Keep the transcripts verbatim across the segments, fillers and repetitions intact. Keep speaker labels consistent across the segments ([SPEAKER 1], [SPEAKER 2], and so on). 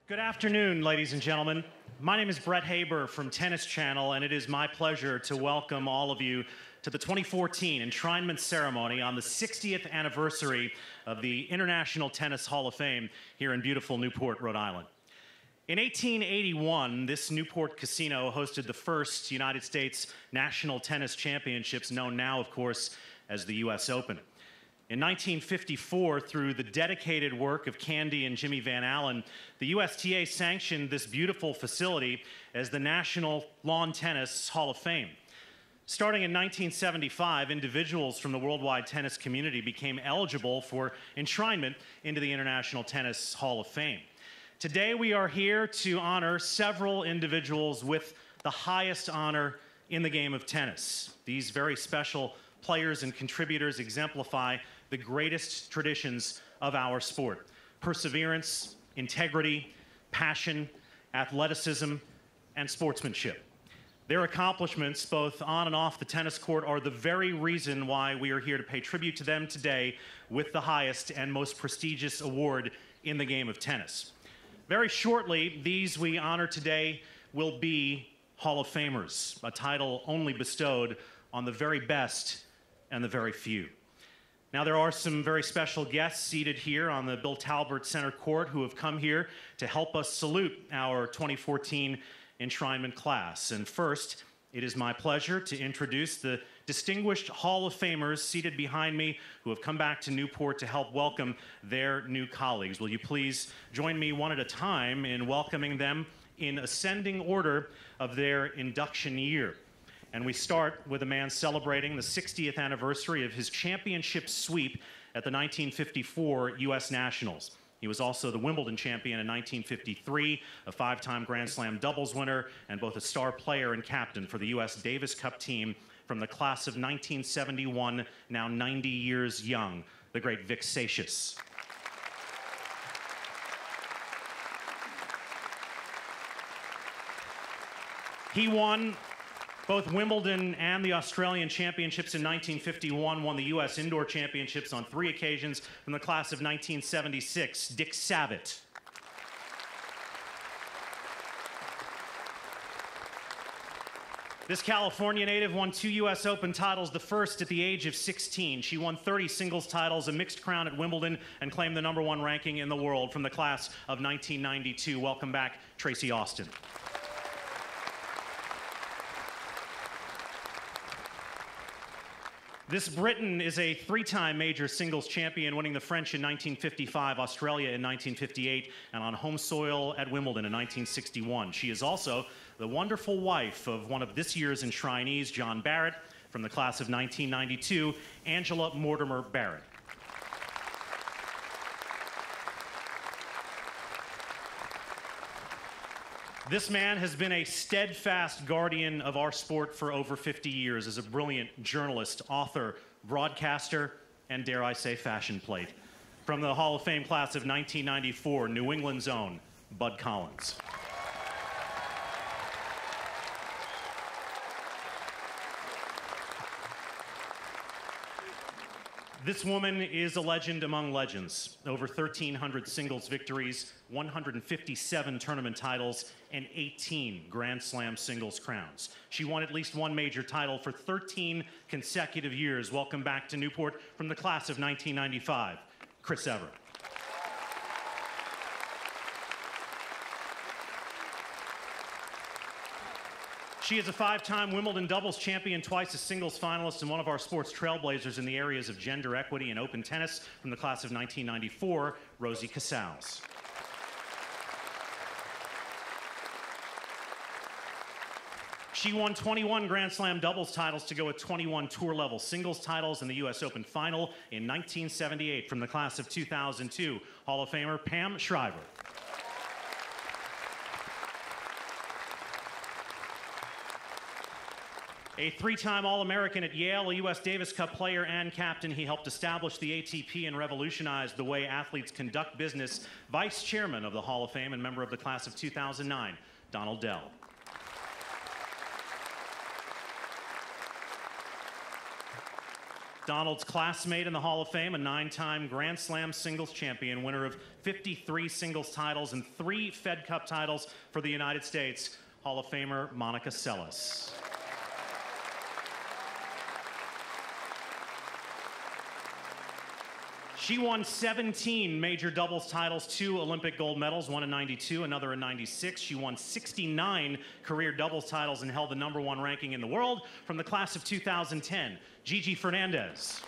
[SPEAKER 1] Good afternoon, ladies and gentlemen. My name is Brett Haber from Tennis Channel, and it is my pleasure to welcome all of you to the twenty fourteen enshrinement ceremony on the sixtieth anniversary of the International Tennis Hall of Fame here in beautiful Newport, Rhode Island. In eighteen eighty-one, this Newport casino hosted the first United States National Tennis Championships, known now, of course, as the U S Open. In nineteen fifty-four, through the dedicated work of Candy and Jimmy Van Allen, the U S T A sanctioned this beautiful facility as the National Lawn Tennis Hall of Fame. Starting in nineteen seventy-five, individuals from the worldwide tennis community became eligible for enshrinement into the International Tennis Hall of Fame. Today, we are here to honor several individuals with the highest honor in the game of tennis. These very special players and contributors exemplify the greatest traditions of our sport: perseverance, integrity, passion, athleticism, and sportsmanship. Their accomplishments, both on and off the tennis court, are the very reason why we are here to pay tribute to them today with the highest and most prestigious award in the game of tennis. Very shortly, these we honor today will be Hall of Famers, a title only bestowed on the very best and the very few. Now, there are some very special guests seated here on the Bill Talbert Center Court who have come here to help us salute our twenty fourteen enshrinement class. And first, it is my pleasure to introduce the distinguished Hall of Famers seated behind me who have come back to Newport to help welcome their new colleagues. Will you please join me one at a time in welcoming them in ascending order of their induction year? And we start with a man celebrating the sixtieth anniversary of his championship sweep at the nineteen fifty-four U S Nationals. He was also the Wimbledon champion in nineteen fifty-three, a five-time Grand Slam doubles winner, and both a star player and captain for the U S Davis Cup team from the class of nineteen seventy-one, now ninety years young, the great Vic Seixas. He won both Wimbledon and the Australian Championships in nineteen fifty-one, won the U S Indoor Championships on three occasions from the class of nineteen seventy-six, Dick Savitt. This California native won two U S Open titles, the first at the age of sixteen. She won thirty singles titles, a mixed crown at Wimbledon, and claimed the number one ranking in the world from the class of nineteen ninety-two. Welcome back, Tracy Austin. This Briton is a three-time major singles champion, winning the French in nineteen fifty-five, Australia in nineteen fifty-eight, and on home soil at Wimbledon in nineteen sixty-one. She is also the wonderful wife of one of this year's enshrinees, John Barrett, from the class of nineteen ninety-two, Angela Mortimer Barrett. This man has been a steadfast guardian of our sport for over fifty years as a brilliant journalist, author, broadcaster, and dare I say fashion plate. From the Hall of Fame class of nineteen ninety-four, New England's own Bud Collins. This woman is a legend among legends. Over thirteen hundred singles victories, one hundred fifty-seven tournament titles, and eighteen Grand Slam singles crowns. She won at least one major title for thirteen consecutive years. Welcome back to Newport from the class of nineteen ninety-five, Chris Evert. She is a five-time Wimbledon doubles champion, twice a singles finalist, and one of our sports trailblazers in the areas of gender equity and open tennis from the class of nineteen ninety-four, Rosie Casals. She won twenty-one Grand Slam doubles titles to go with twenty-one tour-level singles titles in the U S Open final in nineteen seventy-eight from the class of two thousand two, Hall of Famer Pam Shriver. A three-time All-American at Yale, a U S Davis Cup player and captain, he helped establish the A T P and revolutionized the way athletes conduct business. Vice chairman of the Hall of Fame and member of the class of two thousand nine, Donald Dell. Donald's classmate in the Hall of Fame, a nine-time Grand Slam singles champion, winner of fifty-three singles titles and three Fed Cup titles for the United States, Hall of Famer Monica Seles. She won seventeen major doubles titles, two Olympic gold medals, one in ninety-two, another in ninety-six. She won sixty-nine career doubles titles and held the number one ranking in the world. From the class of two thousand ten, Gigi Fernandez.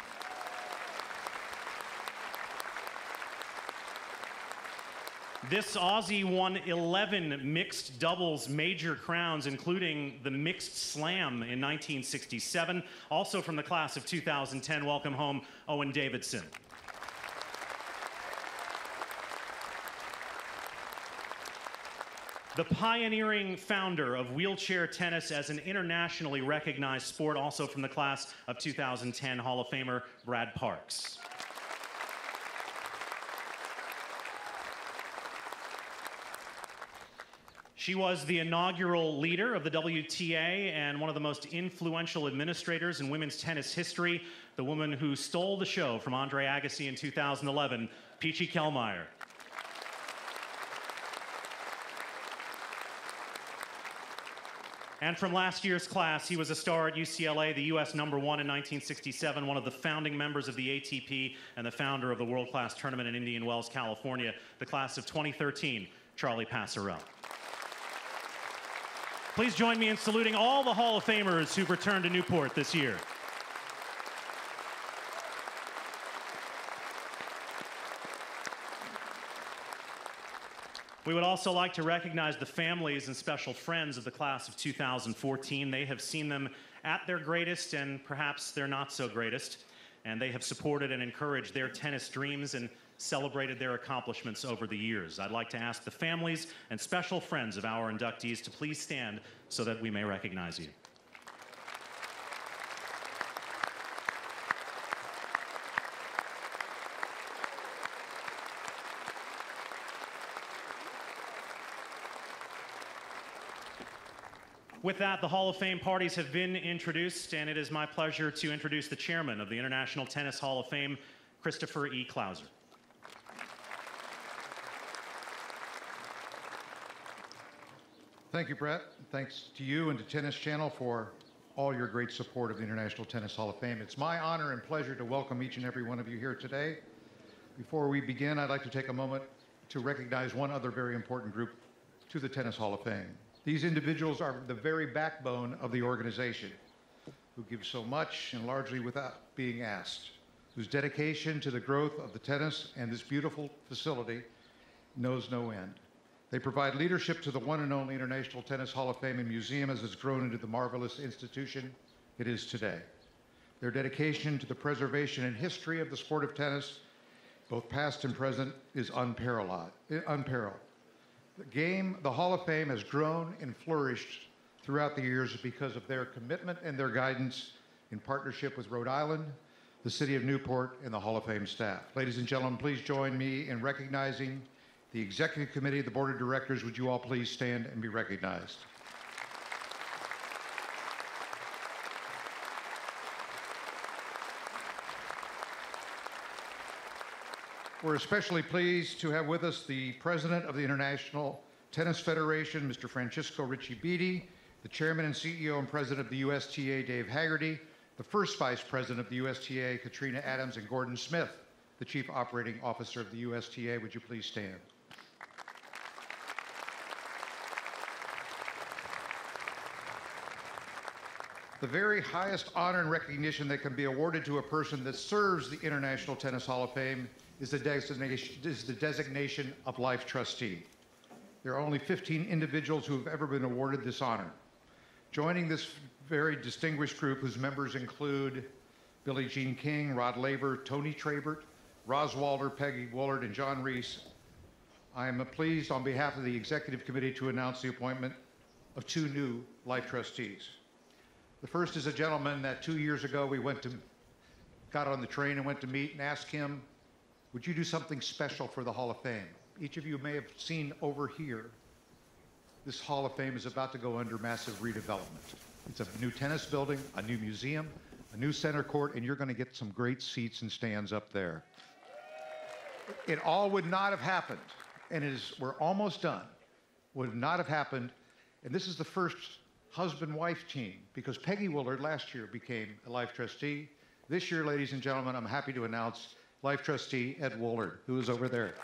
[SPEAKER 1] This Aussie won eleven mixed doubles major crowns, including the mixed slam in nineteen sixty-seven. Also from the class of two thousand ten, welcome home Owen Davidson. The pioneering founder of wheelchair tennis as an internationally recognized sport, also from the class of two thousand ten, Hall of Famer Brad Parks. She was the inaugural leader of the W T A and one of the most influential administrators in women's tennis history, the woman who stole the show from Andre Agassi in two thousand eleven, Peachy Kellmeyer. And from last year's class, he was a star at U C L A, the U S number one in nineteen sixty-seven, one of the founding members of the A T P, and the founder of the world-class tournament in Indian Wells, California, the class of twenty thirteen, Charlie Pasarell. Please join me in saluting all the Hall of Famers who've returned to Newport this year. We would also like to recognize the families and special friends of the class of two thousand fourteen. They have seen them at their greatest and perhaps their not so greatest, and they have supported and encouraged their tennis dreams and celebrated their accomplishments over the years. I'd like to ask the families and special friends of our inductees to please stand so that we may recognize you. With that, the Hall of Fame parties have been introduced, and it is my pleasure to introduce the chairman of the International Tennis Hall of Fame, Christopher E. Clouser.
[SPEAKER 2] Thank you, Brett. Thanks to you and to Tennis Channel for all your great support of the International Tennis Hall of Fame. It's my honor and pleasure to welcome each and every one of you here today. Before we begin, I'd like to take a moment to recognize one other very important group to the Tennis Hall of Fame. These individuals are the very backbone of the organization, who give so much and largely without being asked, whose dedication to the growth of the tennis and this beautiful facility knows no end. They provide leadership to the one and only International Tennis Hall of Fame and Museum as it's grown into the marvelous institution it is today. Their dedication to the preservation and history of the sport of tennis, both past and present, is unparalleled. unparalleled. The game, the Hall of Fame, has grown and flourished throughout the years because of their commitment and their guidance in partnership with Rhode Island, the City of Newport, and the Hall of Fame staff. Ladies and gentlemen, please join me in recognizing the Executive Committee, the Board of Directors. Would you all please stand and be recognized? We're especially pleased to have with us the President of the International Tennis Federation, Mister Francisco Ricci Beattie, the Chairman and C E O and President of the U S T A, Dave Haggerty, the First Vice President of the U S T A, Katrina Adams, and Gordon Smith, the Chief Operating Officer of the U S T A. Would you please stand? The very highest honor and recognition that can be awarded to a person that serves the International Tennis Hall of Fame is the designation, is the designation of Life Trustee. There are only fifteen individuals who have ever been awarded this honor. Joining this very distinguished group, whose members include Billie Jean King, Rod Laver, Tony Trabert, Roz Walder, Peggy Woolard, and John Reese, I am pleased on behalf of the Executive Committee to announce the appointment of two new Life Trustees. The first is a gentleman that two years ago we went to, got on the train and went to meet and asked him, would you do something special for the Hall of Fame? Each of you may have seen over here, this Hall of Fame is about to go under massive redevelopment. It's a new tennis building, a new museum, a new center court, and you're going to get some great seats and stands up there. It all would not have happened, and it is, we're almost done, would not have happened, and this is the first husband-wife team, because Peggy Woolard last year became a life trustee. This year, ladies and gentlemen, I'm happy to announce life trustee Ed Woolard, who is over there.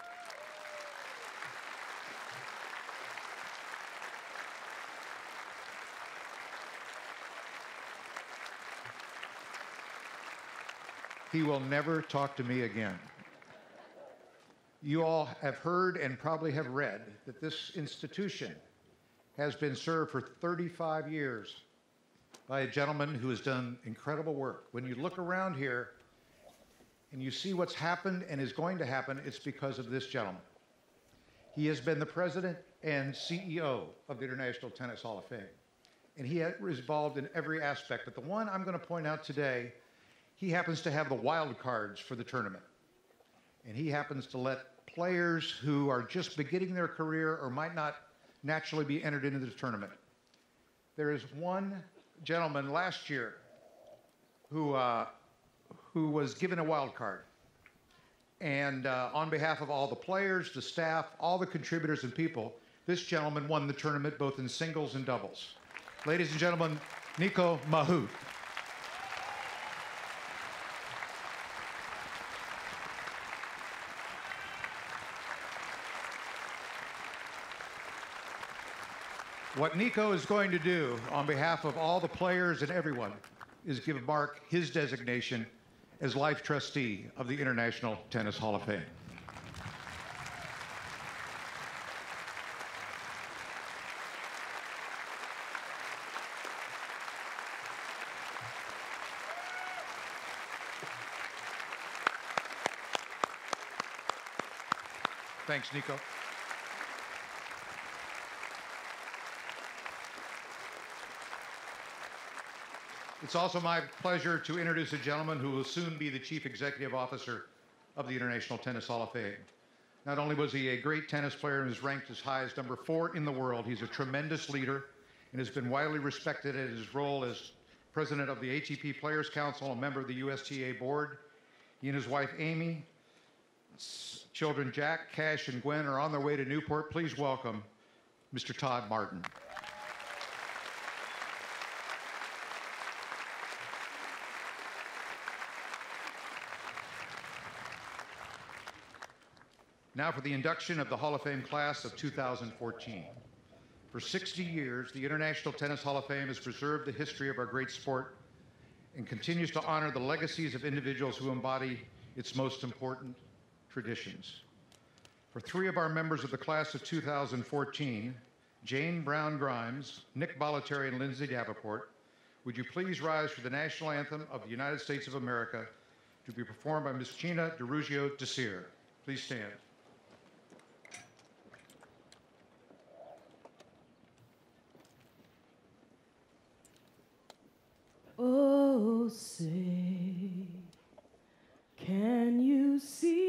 [SPEAKER 2] He will never talk to me again. You all have heard and probably have read that this institution has been served for thirty-five years by a gentleman who has done incredible work. When you look around here and you see what's happened and is going to happen, it's because of this gentleman. He has been the president and C E O of the International Tennis Hall of Fame, and he is involved in every aspect. But the one I'm going to point out today, he happens to have the wild cards for the tournament. And he happens to let players who are just beginning their career or might not naturally be entered into the tournament. There is one gentleman last year who, uh, who was given a wild card. And uh, on behalf of all the players, the staff, all the contributors and people, this gentleman won the tournament both in singles and doubles. Ladies and gentlemen, Nico Mahut. What Nico is going to do on behalf of all the players and everyone is give Mark his designation as life trustee of the International Tennis Hall of Fame. Thanks, Nico. It's also my pleasure to introduce a gentleman who will soon be the Chief Executive Officer of the International Tennis Hall of Fame. Not only was he a great tennis player and is ranked as high as number four in the world, he's a tremendous leader and has been widely respected in his role as president of the A T P Players Council, a member of the U S T A board. He and his wife, Amy, children Jack, Cash, and Gwen are on their way to Newport. Please welcome Mister Todd Martin. Now for the induction of the Hall of Fame class of two thousand fourteen. For sixty years, the International Tennis Hall of Fame has preserved the history of our great sport and continues to honor the legacies of individuals who embody its most important traditions. For three of our members of the class of two thousand fourteen, Jane Brown Grimes, Nick Bollettieri, and Lindsay Davenport, would you please rise for the national anthem of the United States of America to be performed by Miss Gina DeRugio Desir. Please stand.
[SPEAKER 3] Oh, say, can you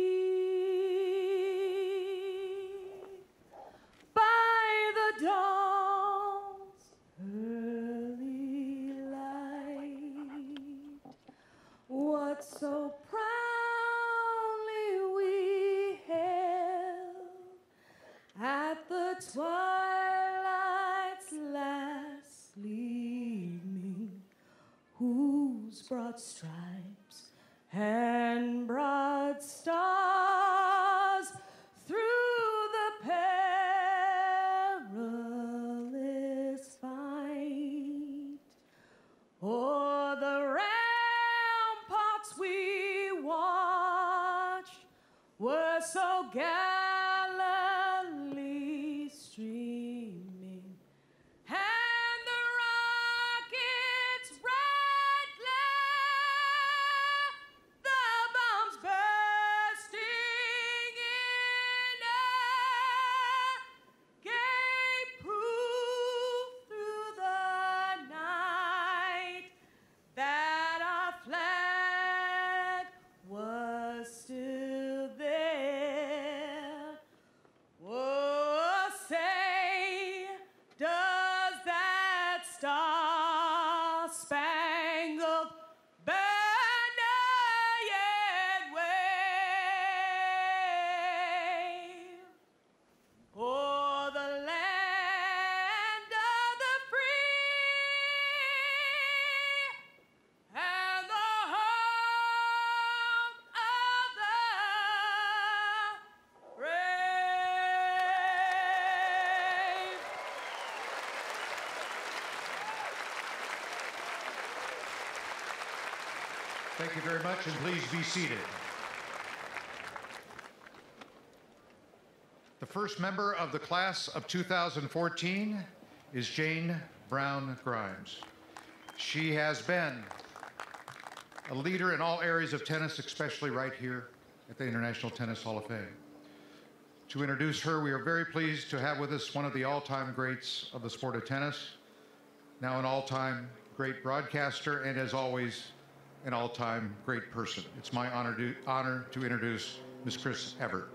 [SPEAKER 3] see by the dawn's early light what so proudly we hailed at the twilight's last gleaming, whose broad stripes and broad stars through the perilous fight o'er the ramparts we watched were so gallantly streaming, and the rockets' red glare, the bombs bursting in air, gave proof through the night that our flag was still there.
[SPEAKER 2] Thank you very much, and please be seated. The first member of the class of two thousand fourteen is Jane Brown Grimes. She has been a leader in all areas of tennis, especially right here at the International Tennis Hall of Fame. To introduce her, we are very pleased to have with us one of the all-time greats of the sport of tennis, now an all-time great broadcaster, and as always, an all-time great person. It's my honor to, honor to introduce Miz Chris Evert.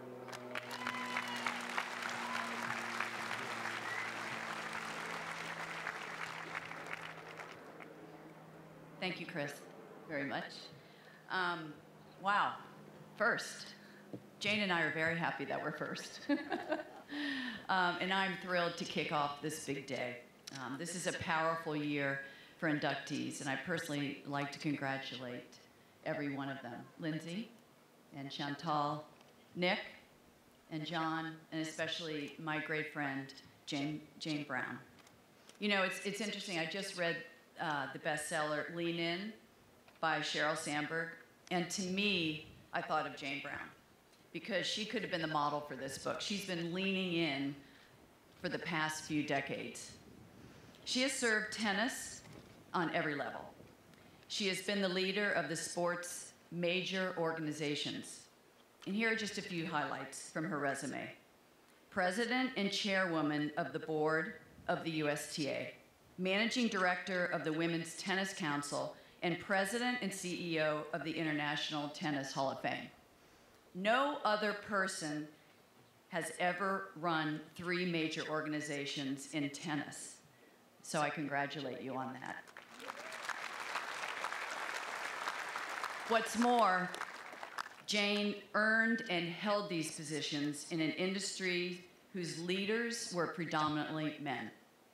[SPEAKER 4] Thank you, Chris, very much. Um, wow, first. Jane and I are very happy that we're first. um, and I'm thrilled to kick off this big day. Um, this is a powerful year for inductees, and I personally like to congratulate every one of them. Lindsay and Chantal, Nick and John, and especially my great friend, Jane, Jane Brown. You know, it's, it's interesting. I just read uh, the bestseller, Lean In, by Sheryl Sandberg. And to me, I thought of Jane Brown, because she could have been the model for this book. She's been leaning in for the past few decades. She has served tennis on every level. She has been the leader of the sport's major organizations. And here are just a few highlights from her resume. President and chairwoman of the board of the U S T A, managing director of the Women's Tennis Council, and president and C E O of the International Tennis Hall of Fame. No other person has ever run three major organizations in tennis. So I congratulate you on that. What's more, Jane earned and held these positions in an industry whose leaders were predominantly men.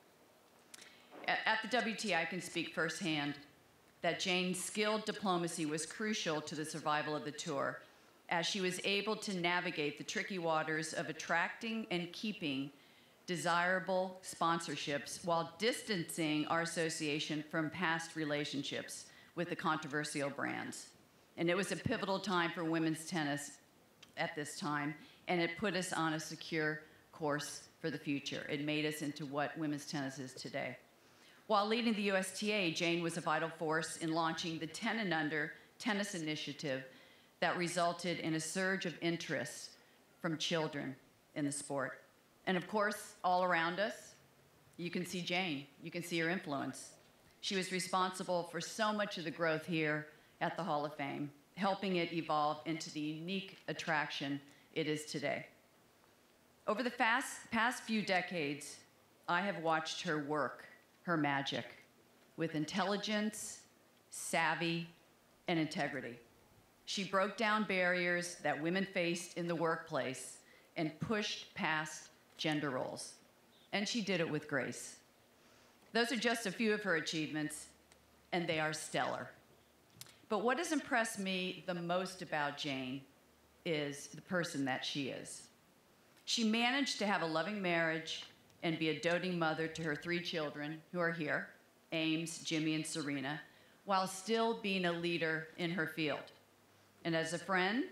[SPEAKER 4] At the W T A, I can speak firsthand that Jane's skilled diplomacy was crucial to the survival of the tour, as she was able to navigate the tricky waters of attracting and keeping desirable sponsorships while distancing our association from past relationships with the controversial brands. And it was a pivotal time for women's tennis at this time, and it put us on a secure course for the future. It made us into what women's tennis is today. While leading the U S T A, Jane was a vital force in launching the ten and under tennis initiative that resulted in a surge of interest from children in the sport. And of course, all around us, you can see Jane. You can see her influence. She was responsible for so much of the growth here at the Hall of Fame, helping it evolve into the unique attraction it is today. Over the fast, past few decades, I have watched her work, her magic, with intelligence, savvy, and integrity. She broke down barriers that women faced in the workplace and pushed past gender roles. And she did it with grace. Those are just a few of her achievements, and they are stellar. But what has impressed me the most about Jane is the person that she is. She managed to have a loving marriage and be a doting mother to her three children who are here, Ames, Jimmy, and Serena, while still being a leader in her field. And as a friend,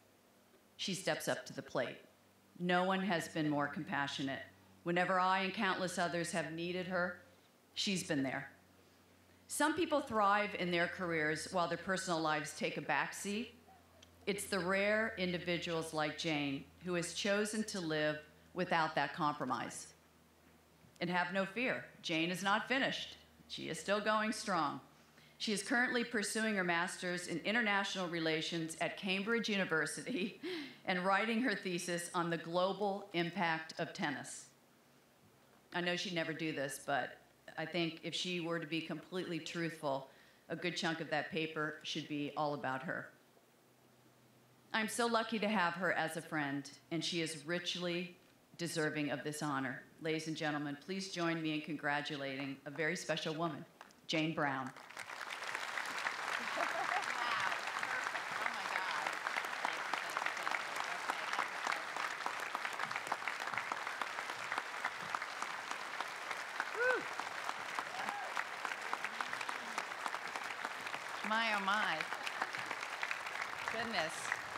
[SPEAKER 4] she steps up to the plate. No one has been more compassionate. Whenever I and countless others have needed her, she's been there. Some people thrive in their careers while their personal lives take a backseat. It's the rare individuals like Jane who has chosen to live without that compromise. And have no fear, Jane is not finished. She is still going strong. She is currently pursuing her master's in international relations at Cambridge University and writing her thesis on the global impact of tennis. I know she'd never do this, but I think if she were to be completely truthful, a good chunk of that paper should be all about her. I'm so lucky to have her as a friend, and she is richly deserving of this honor. Ladies and gentlemen, please join me in congratulating a very special woman, Jane Brown.
[SPEAKER 5] My, oh my. goodness.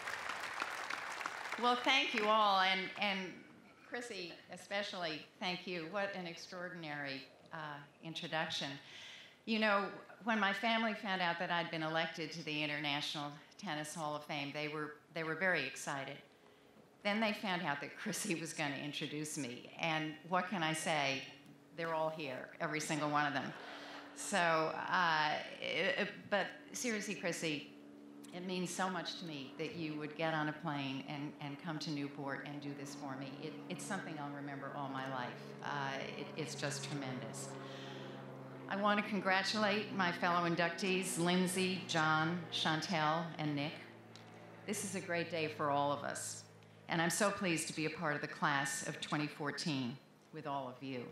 [SPEAKER 5] Well, thank you all, and, and Chrissy especially, thank you. What an extraordinary uh, introduction. You know, when my family found out that I'd been elected to the International Tennis Hall of Fame, they were, they were very excited. Then they found out that Chrissy was going to introduce me, and what can I say? They're all here, every single one of them. So, uh, it, but seriously, Chrissy, it means so much to me that you would get on a plane and, and come to Newport and do this for me. It, it's something I'll remember all my life. Uh, it, it's just tremendous. I want to congratulate my fellow inductees, Lindsay, John, Chantel, and Nick. This is a great day for all of us, and I'm so pleased to be a part of the class of twenty fourteen with all of you.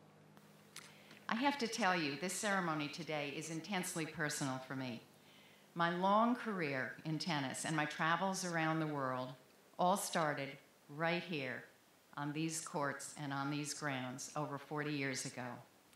[SPEAKER 5] I have to tell you, this ceremony today is intensely personal for me. My long career in tennis and my travels around the world all started right here on these courts and on these grounds over forty years ago.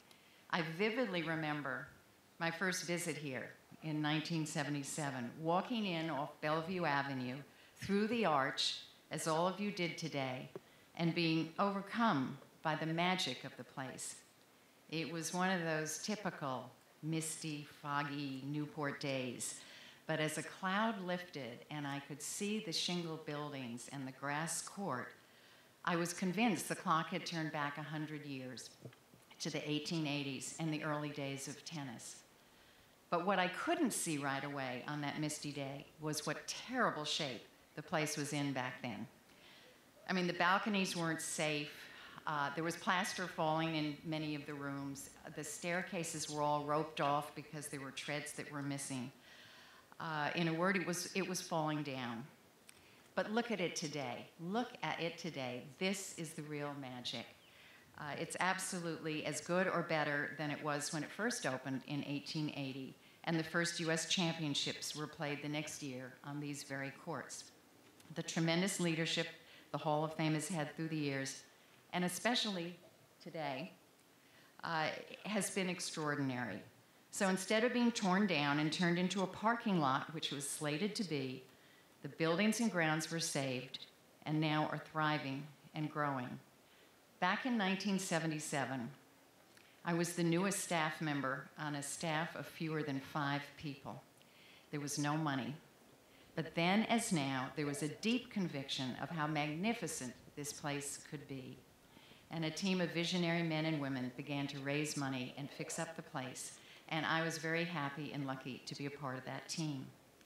[SPEAKER 5] I vividly remember my first visit here in nineteen seventy-seven, walking in off Bellevue Avenue through the arch, as all of you did today, and being overcome by the magic of the place. It was one of those typical misty, foggy Newport days. But as a cloud lifted and I could see the shingle buildings and the grass court, I was convinced the clock had turned back one hundred years to the eighteen eighties and the early days of tennis. But what I couldn't see right away on that misty day was what terrible shape the place was in back then. I mean, the balconies weren't safe. Uh, there was plaster falling in many of the rooms. The staircases were all roped off because there were treads that were missing. Uh, in a word, it was, it was falling down. But look at it today. Look at it today. This is the real magic. Uh, it's absolutely as good or better than it was when it first opened in eighteen eighty, and the first U S championships were played the next year on these very courts. The tremendous leadership the Hall of Fame has had through the years, and especially today, uh, has been extraordinary. So instead of being torn down and turned into a parking lot, which was slated to be, the buildings and grounds were saved and now are thriving and growing. Back in nineteen seventy-seven, I was the newest staff member on a staff of fewer than five people. There was no money. But then, as now, there was a deep conviction of how magnificent this place could be. And a team of visionary men and women began to raise money and fix up the place. And I was very happy and lucky to be a part of that team.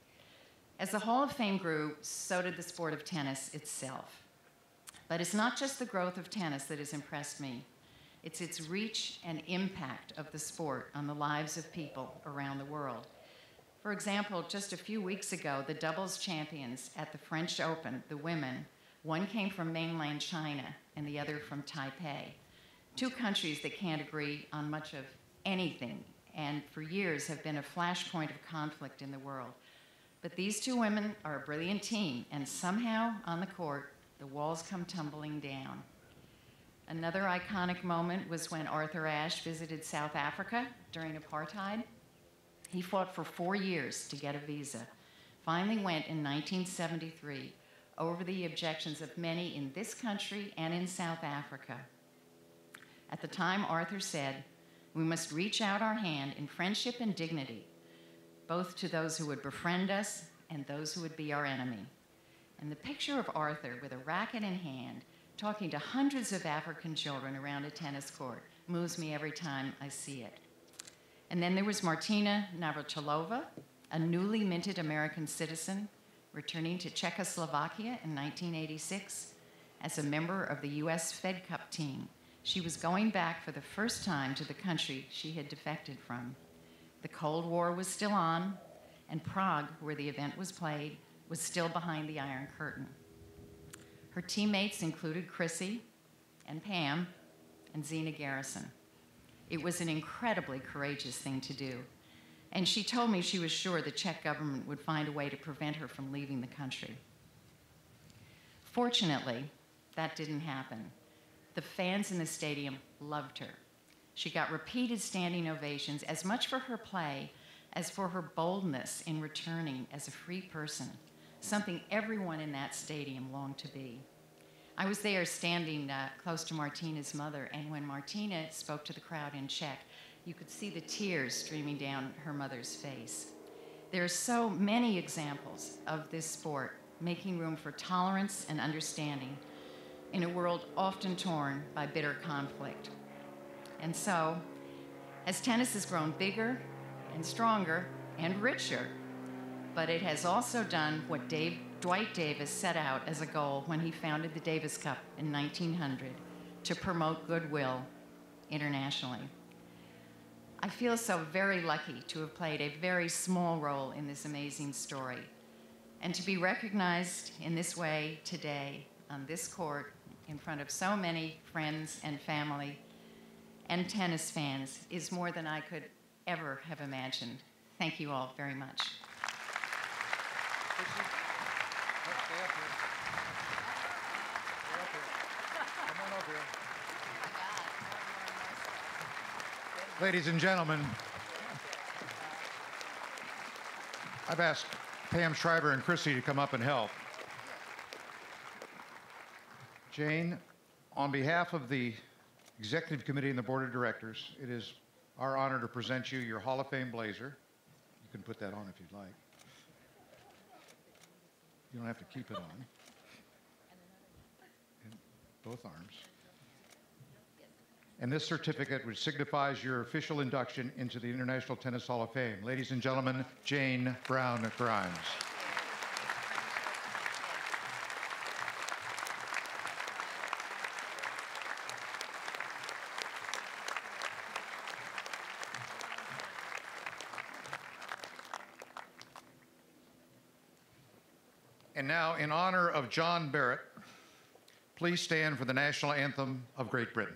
[SPEAKER 5] As the Hall of Fame grew, so did the sport of tennis itself. But it's not just the growth of tennis that has impressed me. It's its reach and impact of the sport on the lives of people around the world. For example, just a few weeks ago, the doubles champions at the French Open, the women, one came from mainland China and the other from Taipei, two countries that can't agree on much of anything and for years have been a flashpoint of conflict in the world. But these two women are a brilliant team, and somehow on the court, the walls come tumbling down. Another iconic moment was when Arthur Ashe visited South Africa during apartheid. He fought for four years to get a visa, finally went in nineteen seventy-three over the objections of many in this country and in South Africa. At the time, Arthur said, "We must reach out our hand in friendship and dignity, both to those who would befriend us and those who would be our enemy." And the picture of Arthur with a racket in hand, talking to hundreds of African children around a tennis court, moves me every time I see it. And then there was Martina Navratilova, a newly minted American citizen, returning to Czechoslovakia in nineteen eighty-six as a member of the U S Fed Cup team. She was going back for the first time to the country she had defected from. The Cold War was still on, and Prague, where the event was played, was still behind the Iron Curtain. Her teammates included Chrissy and Pam and Zina Garrison. It was an incredibly courageous thing to do, and she told me she was sure the Czech government would find a way to prevent her from leaving the country. Fortunately, that didn't happen. The fans in the stadium loved her. She got repeated standing ovations, as much for her play as for her boldness in returning as a free person, something everyone in that stadium longed to be. I was there standing uh, close to Martina's mother, and when Martina spoke to the crowd in Czech, you could see the tears streaming down her mother's face. There are so many examples of this sport making room for tolerance and understanding in a world often torn by bitter conflict. And so, as tennis has grown bigger and stronger and richer, but it has also done what Dave, Dwight Davis set out as a goal when he founded the Davis Cup in nineteen hundred, to promote goodwill internationally. I feel so very lucky to have played a very small role in this amazing story, and to be recognized in this way today on this court in front of so many friends and family and tennis fans is more than I could ever have imagined. Thank you all very much.
[SPEAKER 2] Ladies and gentlemen, I've asked Pam Schreiber and Chrissy to come up and help. Jane, on behalf of the Executive Committee and the Board of Directors, it is our honor to present you your Hall of Fame blazer. You can put that on if you'd like. You don't have to keep it on. In both arms. And this certificate, which signifies your official induction into the International Tennis Hall of Fame. Ladies and gentlemen, Jane Brown Grimes. And now, in honor of John Barrett, please stand for the national anthem of Great Britain.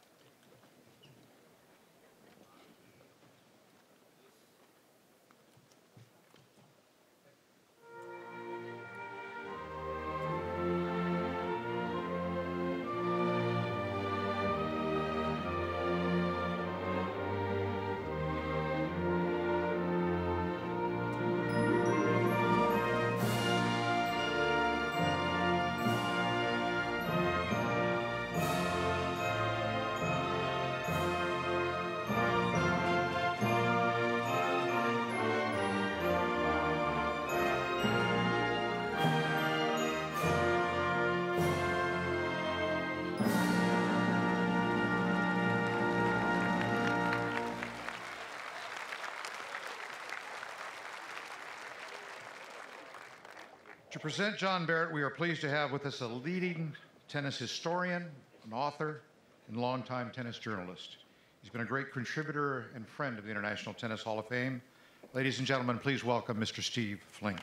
[SPEAKER 2] To present John Barrett, we are pleased to have with us a leading tennis historian, an author, and longtime tennis journalist. He's been a great contributor and friend of the International Tennis Hall of Fame. Ladies and gentlemen, please welcome Mister Steve Flink.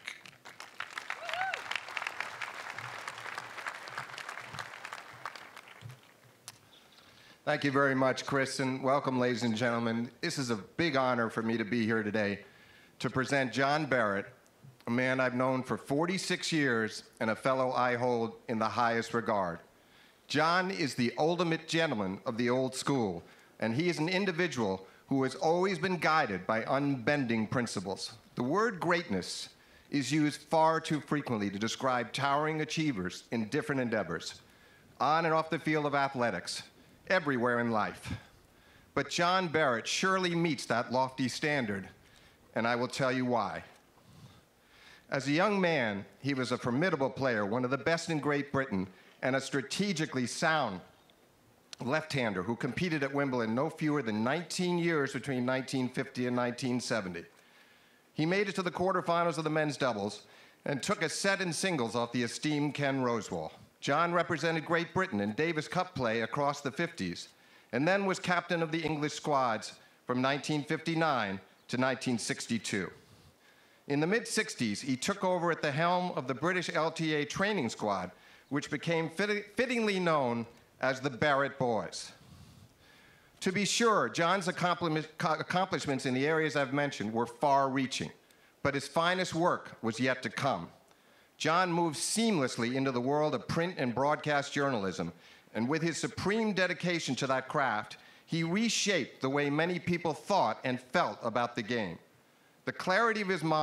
[SPEAKER 6] Thank you very much, Chris, and welcome, ladies and gentlemen. This is a big honor for me to be here today to present John Barrett, a man I've known for forty-six years and a fellow I hold in the highest regard. John is the ultimate gentleman of the old school, and he is an individual who has always been guided by unbending principles. The word greatness is used far too frequently to describe towering achievers in different endeavors, on and off the field of athletics, everywhere in life. But John Barrett surely meets that lofty standard, and I will tell you why. As a young man, he was a formidable player, one of the best in Great Britain, and a strategically sound left-hander who competed at Wimbledon no fewer than nineteen years between nineteen fifty and nineteen seventy. He made it to the quarterfinals of the men's doubles and took a set in singles off the esteemed Ken Rosewall. John represented Great Britain in Davis Cup play across the fifties, and then was captain of the English squads from nineteen fifty-nine to nineteen sixty-two. In the mid sixties, he took over at the helm of the British L T A training squad, which became fit fittingly known as the Barrett Boys. To be sure, John's accomplishments in the areas I've mentioned were far-reaching, but his finest work was yet to come. John moved seamlessly into the world of print and broadcast journalism, and with his supreme dedication to that craft, he reshaped the way many people thought and felt about the game. The clarity of his mind,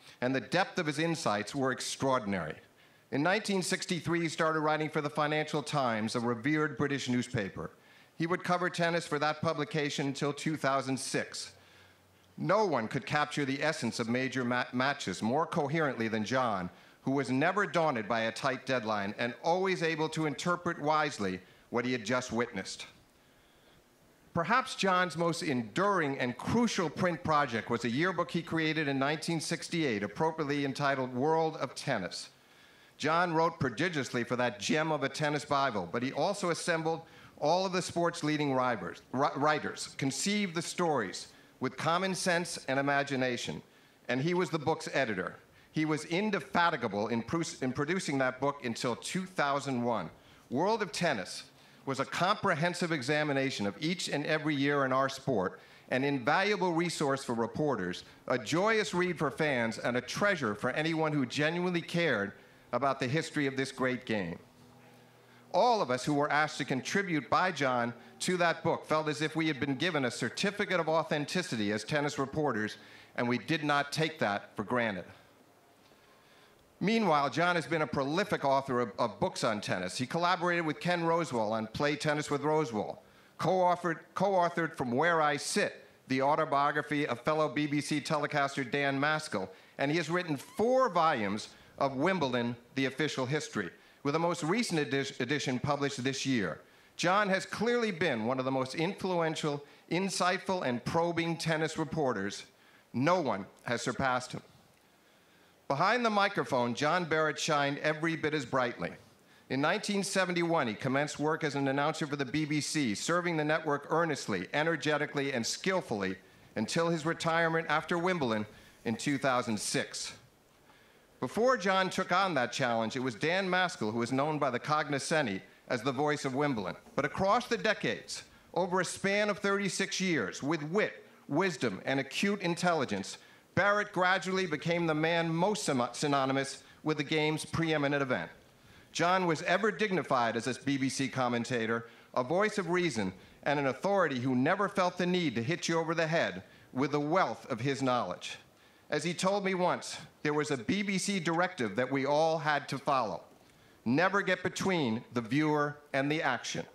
[SPEAKER 6] and the depth of his insights were extraordinary. In nineteen sixty-three, he started writing for the Financial Times, a revered British newspaper. He would cover tennis for that publication until two thousand six. No one could capture the essence of major ma- matches more coherently than John, who was never daunted by a tight deadline and always able to interpret wisely what he had just witnessed. Perhaps John's most enduring and crucial print project was a yearbook he created in nineteen sixty-eight, appropriately entitled World of Tennis. John wrote prodigiously for that gem of a tennis Bible, but he also assembled all of the sport's leading writers, writers, conceived the stories with common sense and imagination, and he was the book's editor. He was indefatigable in, pro- in producing that book until two thousand one. World of Tennis was a comprehensive examination of each and every year in our sport, an invaluable resource for reporters, a joyous read for fans, and a treasure for anyone who genuinely cared about the history of this great game. All of us who were asked to contribute by John to that book felt as if we had been given a certificate of authenticity as tennis reporters, and we did not take that for granted. Meanwhile, John has been a prolific author of, of books on tennis. He collaborated with Ken Rosewall on Play Tennis with Rosewall, co-authored, co-authored From Where I Sit, the autobiography of fellow B B C telecaster Dan Maskell, and he has written four volumes of Wimbledon, the Official History, with the most recent edi- edition published this year. John has clearly been one of the most influential, insightful, and probing tennis reporters. No one has surpassed him. Behind the microphone, John Barrett shined every bit as brightly. In nineteen seventy-one, he commenced work as an announcer for the B B C, serving the network earnestly, energetically, and skillfully until his retirement after Wimbledon in two thousand six. Before John took on that challenge, it was Dan Maskell who was known by the cognoscenti as the voice of Wimbledon. But across the decades, over a span of thirty-six years, with wit, wisdom, and acute intelligence, Barrett gradually became the man most synonymous with the game's preeminent event. John was ever dignified as a B B C commentator, a voice of reason, and an authority who never felt the need to hit you over the head with the wealth of his knowledge. As he told me once, there was a B B C directive that we all had to follow. Never get between the viewer and the action.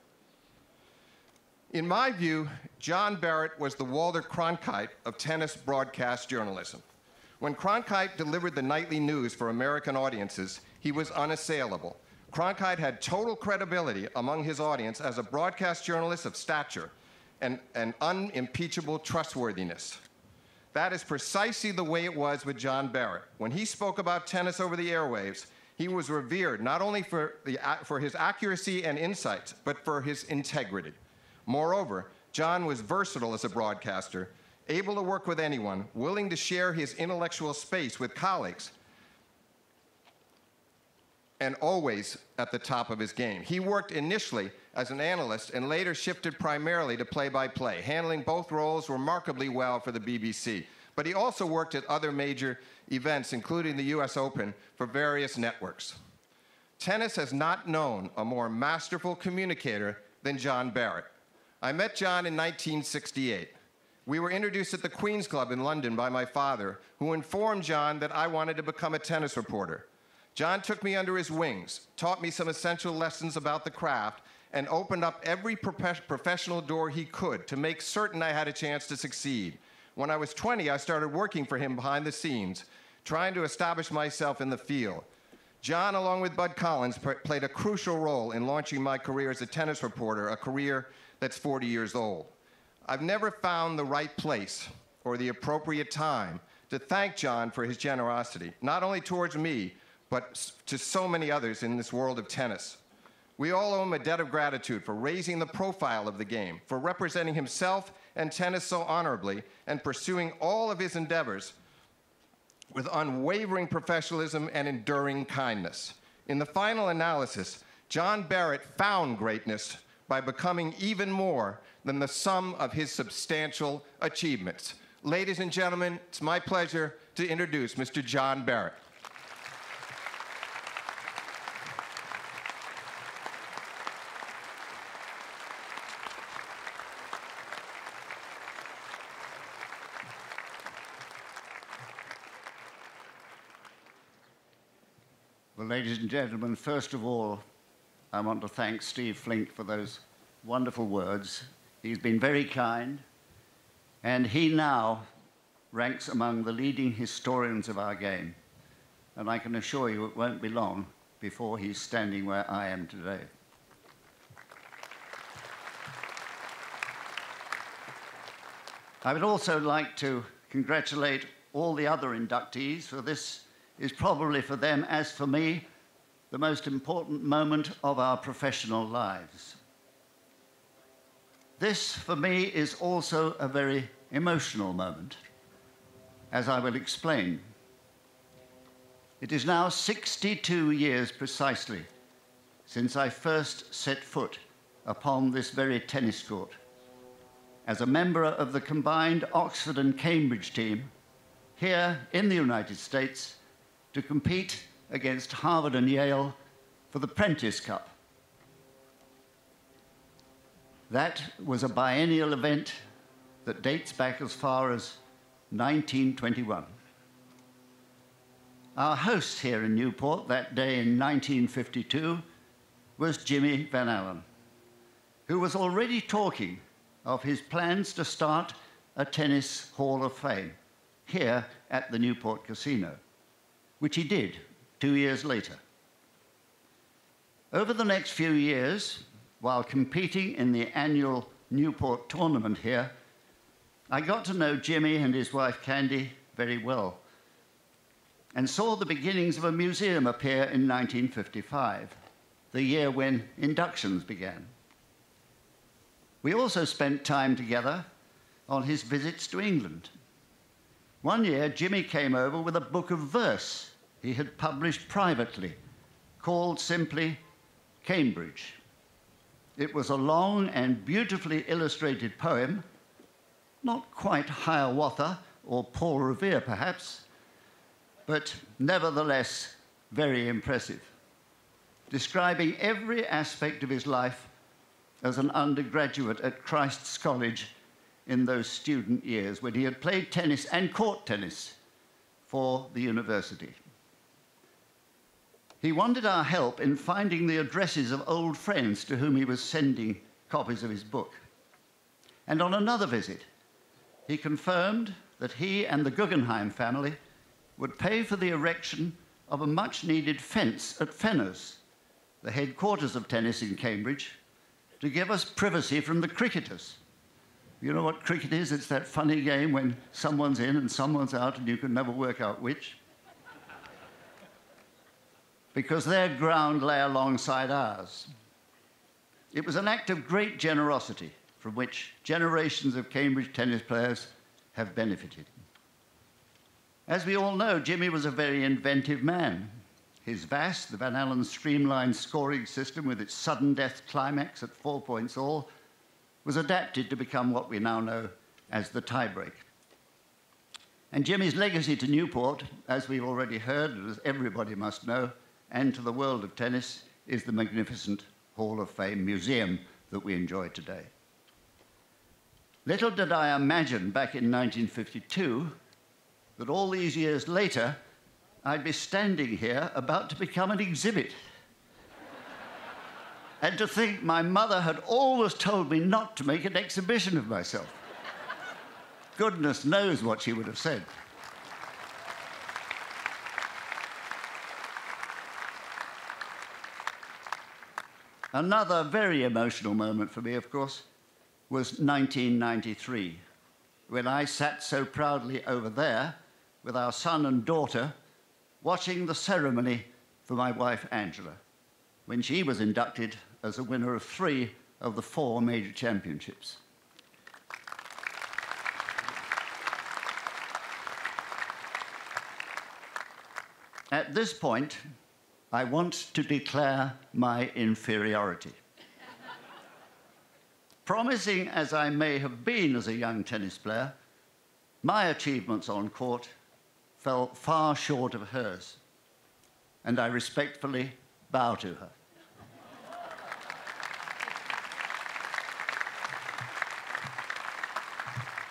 [SPEAKER 6] In my view, John Barrett was the Walter Cronkite of tennis broadcast journalism. When Cronkite delivered the nightly news for American audiences, he was unassailable. Cronkite had total credibility among his audience as a broadcast journalist of stature and, and unimpeachable trustworthiness. That is precisely the way it was with John Barrett. When he spoke about tennis over the airwaves, he was revered not only for, the, for his accuracy and insights, but for his integrity. Moreover, John was versatile as a broadcaster, able to work with anyone, willing to share his intellectual space with colleagues, and always at the top of his game. He worked initially as an analyst and later shifted primarily to play-by-play, handling both roles remarkably well for the B B C. But he also worked at other major events, including the U S Open, for various networks. Tennis has not known a more masterful communicator than John Barrett. I met John in nineteen sixty-eight. We were introduced at the Queen's Club in London by my father, who informed John that I wanted to become a tennis reporter. John took me under his wings, taught me some essential lessons about the craft, and opened up every prof- professional door he could to make certain I had a chance to succeed. When I was twenty, I started working for him behind the scenes, trying to establish myself in the field. John, along with Bud Collins, pr- played a crucial role in launching my career as a tennis reporter, a career that's forty years old. I've never found the right place or the appropriate time to thank John for his generosity, not only towards me, but to so many others in this world of tennis. We all owe him a debt of gratitude for raising the profile of the game, for representing himself and tennis so honorably, and pursuing all of his endeavors with unwavering professionalism and enduring kindness. In the final analysis, John Barrett found greatness by becoming even more than the sum of his substantial achievements. Ladies and gentlemen, it's my pleasure to introduce Mister John Barrett.
[SPEAKER 7] Well, ladies and gentlemen, first of all, I want to thank Steve Flink for those wonderful words. He's been very kind, and he now ranks among the leading historians of our game. And I can assure you it won't be long before he's standing where I am today. I would also like to congratulate all the other inductees, for this is probably for them, as for me, the most important moment of our professional lives. This, for me, is also a very emotional moment, as I will explain. It is now sixty-two years precisely since I first set foot upon this very tennis court as a member of the combined Oxford and Cambridge team here in the United States to compete against Harvard and Yale for the Prentice Cup. That was a biennial event that dates back as far as nineteen twenty-one. Our host here in Newport that day in nineteen fifty-two was Jimmy Van Allen, who was already talking of his plans to start a tennis hall of fame here at the Newport Casino, which he did two years later. Over the next few years, while competing in the annual Newport tournament here, I got to know Jimmy and his wife Candy very well and saw the beginnings of a museum appear in nineteen fifty-five, the year when inductions began. We also spent time together on his visits to England. One year, Jimmy came over with a book of verse he had published privately, called simply Cambridge. It was a long and beautifully illustrated poem, not quite Hiawatha or Paul Revere, perhaps, but nevertheless very impressive, describing every aspect of his life as an undergraduate at Christ's College in those student years when he had played tennis and court tennis for the university. He wanted our help in finding the addresses of old friends to whom he was sending copies of his book. And on another visit, he confirmed that he and the Guggenheim family would pay for the erection of a much-needed fence at Fenner's, the headquarters of tennis in Cambridge, to give us privacy from the cricketers. You know what cricket is? It's that funny game when someone's in and someone's out and you can never work out which. Because their ground lay alongside ours. It was an act of great generosity from which generations of Cambridge tennis players have benefited. As we all know, Jimmy was a very inventive man. His V A S, the Van Allen streamlined scoring system with its sudden death climax at four points all, was adapted to become what we now know as the tiebreak. And Jimmy's legacy to Newport, as we've already heard, and as everybody must know, and to the world of tennis, is the magnificent Hall of Fame museum that we enjoy today. Little did I imagine back in nineteen fifty-two that all these years later, I'd be standing here about to become an exhibit. And to think my mother had always told me not to make an exhibition of myself. Goodness knows what she would have said. Another very emotional moment for me, of course, was nineteen ninety-three, when I sat so proudly over there with our son and daughter watching the ceremony for my wife, Angela, when she was inducted as a winner of three of the four major championships. At this point, I want to declare my inferiority. Promising as I may have been as a young tennis player, my achievements on court fell far short of hers, and I respectfully bow to her.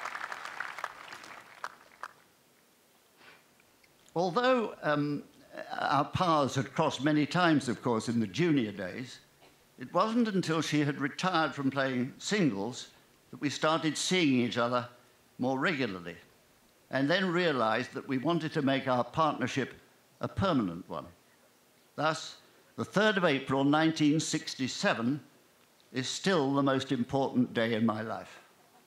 [SPEAKER 7] Although um, our paths had crossed many times, of course, in the junior days, it wasn't until she had retired from playing singles that we started seeing each other more regularly, and then realized that we wanted to make our partnership a permanent one. Thus, the third of April nineteen sixty-seven is still the most important day in my life.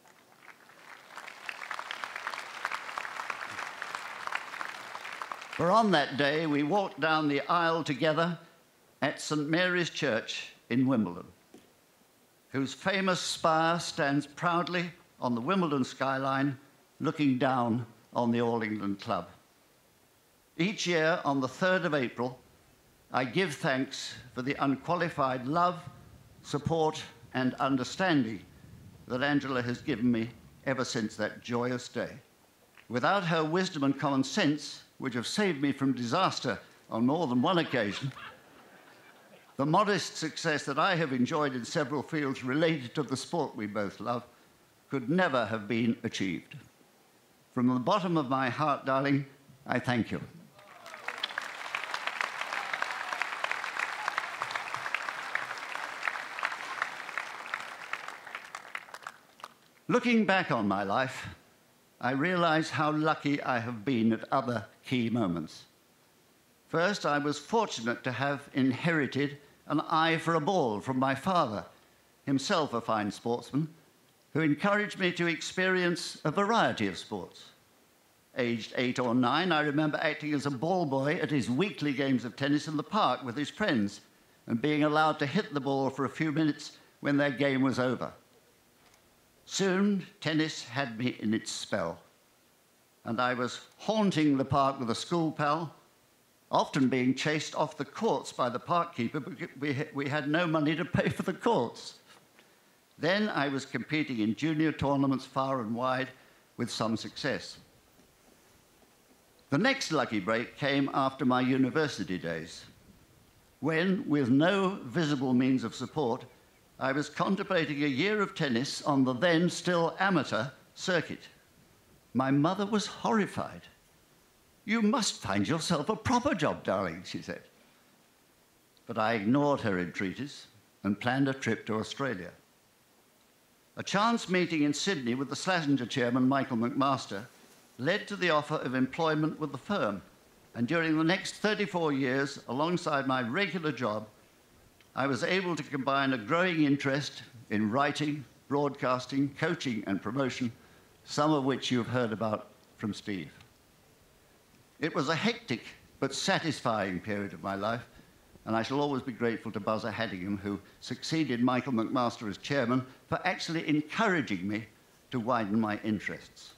[SPEAKER 7] For on that day, we walked down the aisle together at Saint Mary's Church in Wimbledon, whose famous spire stands proudly on the Wimbledon skyline, looking down on the All England Club. Each year, on the third of April, I give thanks for the unqualified love, support, and understanding that Angela has given me ever since that joyous day. Without her wisdom and common sense, which have saved me from disaster on more than one occasion, the modest success that I have enjoyed in several fields related to the sport we both love could never have been achieved. From the bottom of my heart, darling, I thank you. Looking back on my life, I realize how lucky I have been at other key moments. First, I was fortunate to have inherited an eye for a ball from my father, himself a fine sportsman, who encouraged me to experience a variety of sports. Aged eight or nine, I remember acting as a ball boy at his weekly games of tennis in the park with his friends and being allowed to hit the ball for a few minutes when their game was over. Soon, tennis had me in its spell, and I was haunting the park with a school pal, often being chased off the courts by the park keeper because we, we had no money to pay for the courts. Then I was competing in junior tournaments far and wide with some success. The next lucky break came after my university days, when, with no visible means of support, I was contemplating a year of tennis on the then still amateur circuit. My mother was horrified. "You must find yourself a proper job, darling," she said. But I ignored her entreaties and planned a trip to Australia. A chance meeting in Sydney with the Slazenger chairman, Michael McMaster, led to the offer of employment with the firm. And during the next thirty-four years, alongside my regular job, I was able to combine a growing interest in writing, broadcasting, coaching, and promotion, some of which you've heard about from Steve. It was a hectic but satisfying period of my life, and I shall always be grateful to Buzzer Haddingham, who succeeded Michael McMaster as chairman, for actually encouraging me to widen my interests.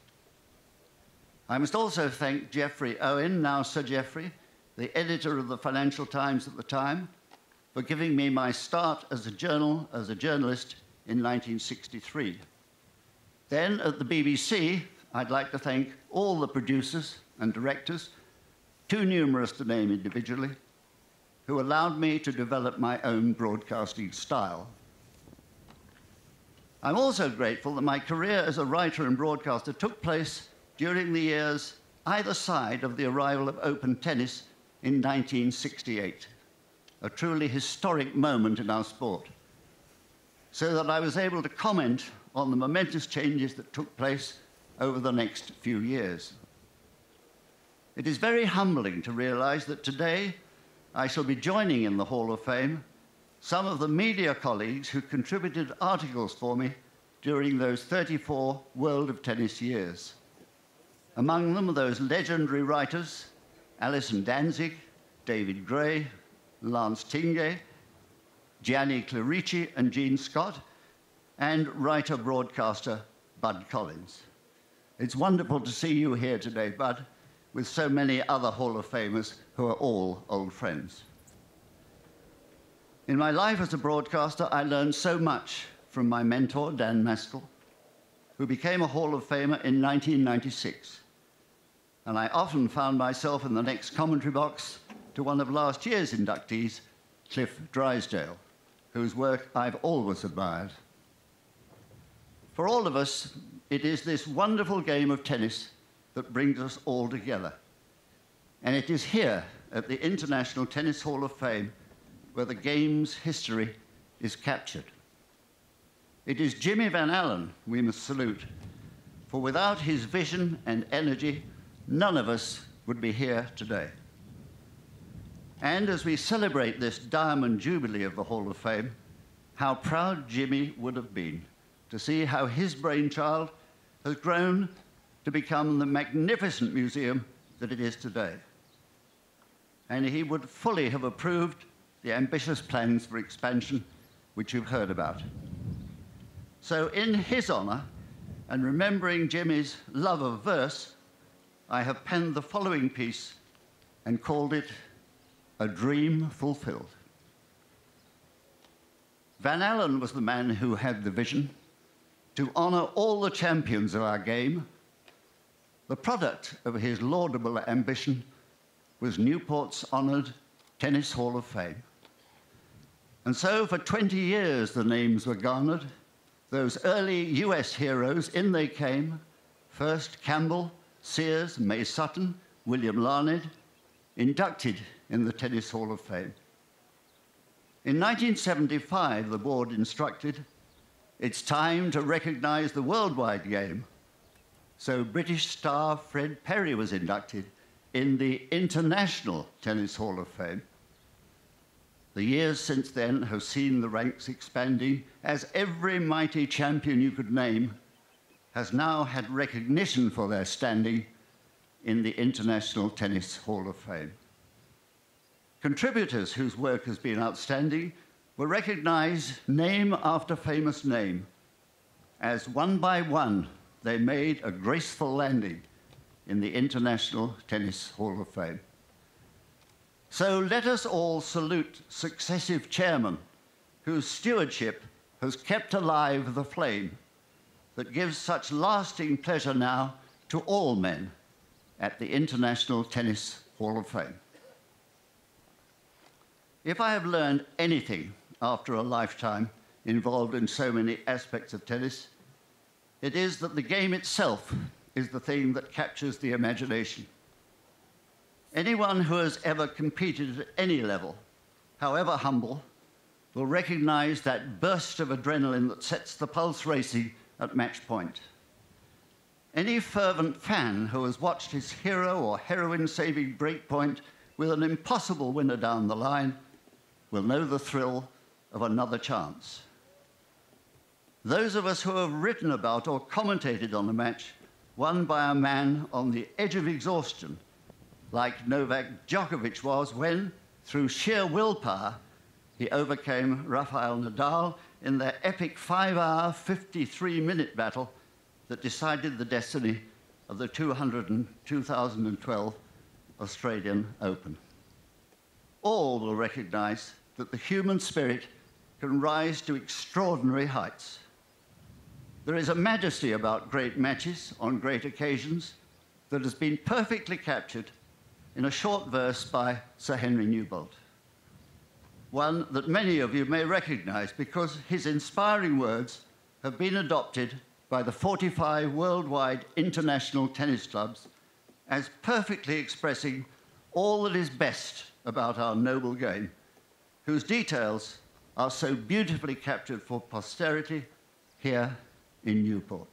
[SPEAKER 7] I must also thank Geoffrey Owen, now Sir Geoffrey, the editor of the Financial Times at the time, for giving me my start as a journal, as a journalist in nineteen sixty-three. Then at the B B C, I'd like to thank all the producers and directors, too numerous to name individually, who allowed me to develop my own broadcasting style. I'm also grateful that my career as a writer and broadcaster took place during the years either side of the arrival of open tennis in nineteen sixty-eight. A truly historic moment in our sport, so that I was able to comment on the momentous changes that took place over the next few years. It is very humbling to realize that today I shall be joining in the Hall of Fame some of the media colleagues who contributed articles for me during those thirty-four World of Tennis years. Among them are those legendary writers, Alison Danzig, David Gray, Lance Tingay, Gianni Clerici and Gene Scott, and writer-broadcaster Bud Collins. It's wonderful to see you here today, Bud, with so many other Hall of Famers who are all old friends. In my life as a broadcaster, I learned so much from my mentor, Dan Maskell, who became a Hall of Famer in nineteen ninety-six. And I often found myself in the next commentary box to one of last year's inductees, Cliff Drysdale, whose work I've always admired. For all of us, it is this wonderful game of tennis that brings us all together. And it is here, at the International Tennis Hall of Fame, where the game's history is captured. It is Jimmy Van Allen we must salute, for without his vision and energy, none of us would be here today. And as we celebrate this Diamond Jubilee of the Hall of Fame, how proud Jimmy would have been to see how his brainchild has grown to become the magnificent museum that it is today. And he would fully have approved the ambitious plans for expansion which you've heard about. So in his honor, and remembering Jimmy's love of verse, I have penned the following piece and called it A Dream Fulfilled. Van Allen was the man who had the vision to honor all the champions of our game. The product of his laudable ambition was Newport's honored Tennis Hall of Fame. And so for twenty years the names were garnered. Those early U S heroes, in they came. First Campbell, Sears, May Sutton, William Larned, inducted in the Tennis Hall of Fame. In nineteen seventy-five, the board instructed, it's time to recognize the worldwide game. So British star Fred Perry was inducted in the International Tennis Hall of Fame. The years since then have seen the ranks expanding, as every mighty champion you could name has now had recognition for their standing in the International Tennis Hall of Fame. Contributors whose work has been outstanding were recognized name after famous name, as one by one they made a graceful landing in the International Tennis Hall of Fame. So let us all salute successive chairmen whose stewardship has kept alive the flame that gives such lasting pleasure now to all men at the International Tennis Hall of Fame. If I have learned anything after a lifetime involved in so many aspects of tennis, it is that the game itself is the thing that captures the imagination. Anyone who has ever competed at any level, however humble, will recognize that burst of adrenaline that sets the pulse racing at match point. Any fervent fan who has watched his hero or heroine saving break point with an impossible winner down the line will know the thrill of another chance. Those of us who have written about or commentated on a match won by a man on the edge of exhaustion, like Novak Djokovic was when, through sheer willpower, he overcame Rafael Nadal in their epic five-hour, fifty-three minute battle that decided the destiny of the two thousand twelve Australian Open. All will recognize that the human spirit can rise to extraordinary heights. There is a majesty about great matches on great occasions that has been perfectly captured in a short verse by Sir Henry Newbolt, one that many of you may recognize because his inspiring words have been adopted by the forty-five worldwide international tennis clubs as perfectly expressing all that is best about our noble game, whose details are so beautifully captured for posterity here in Newport.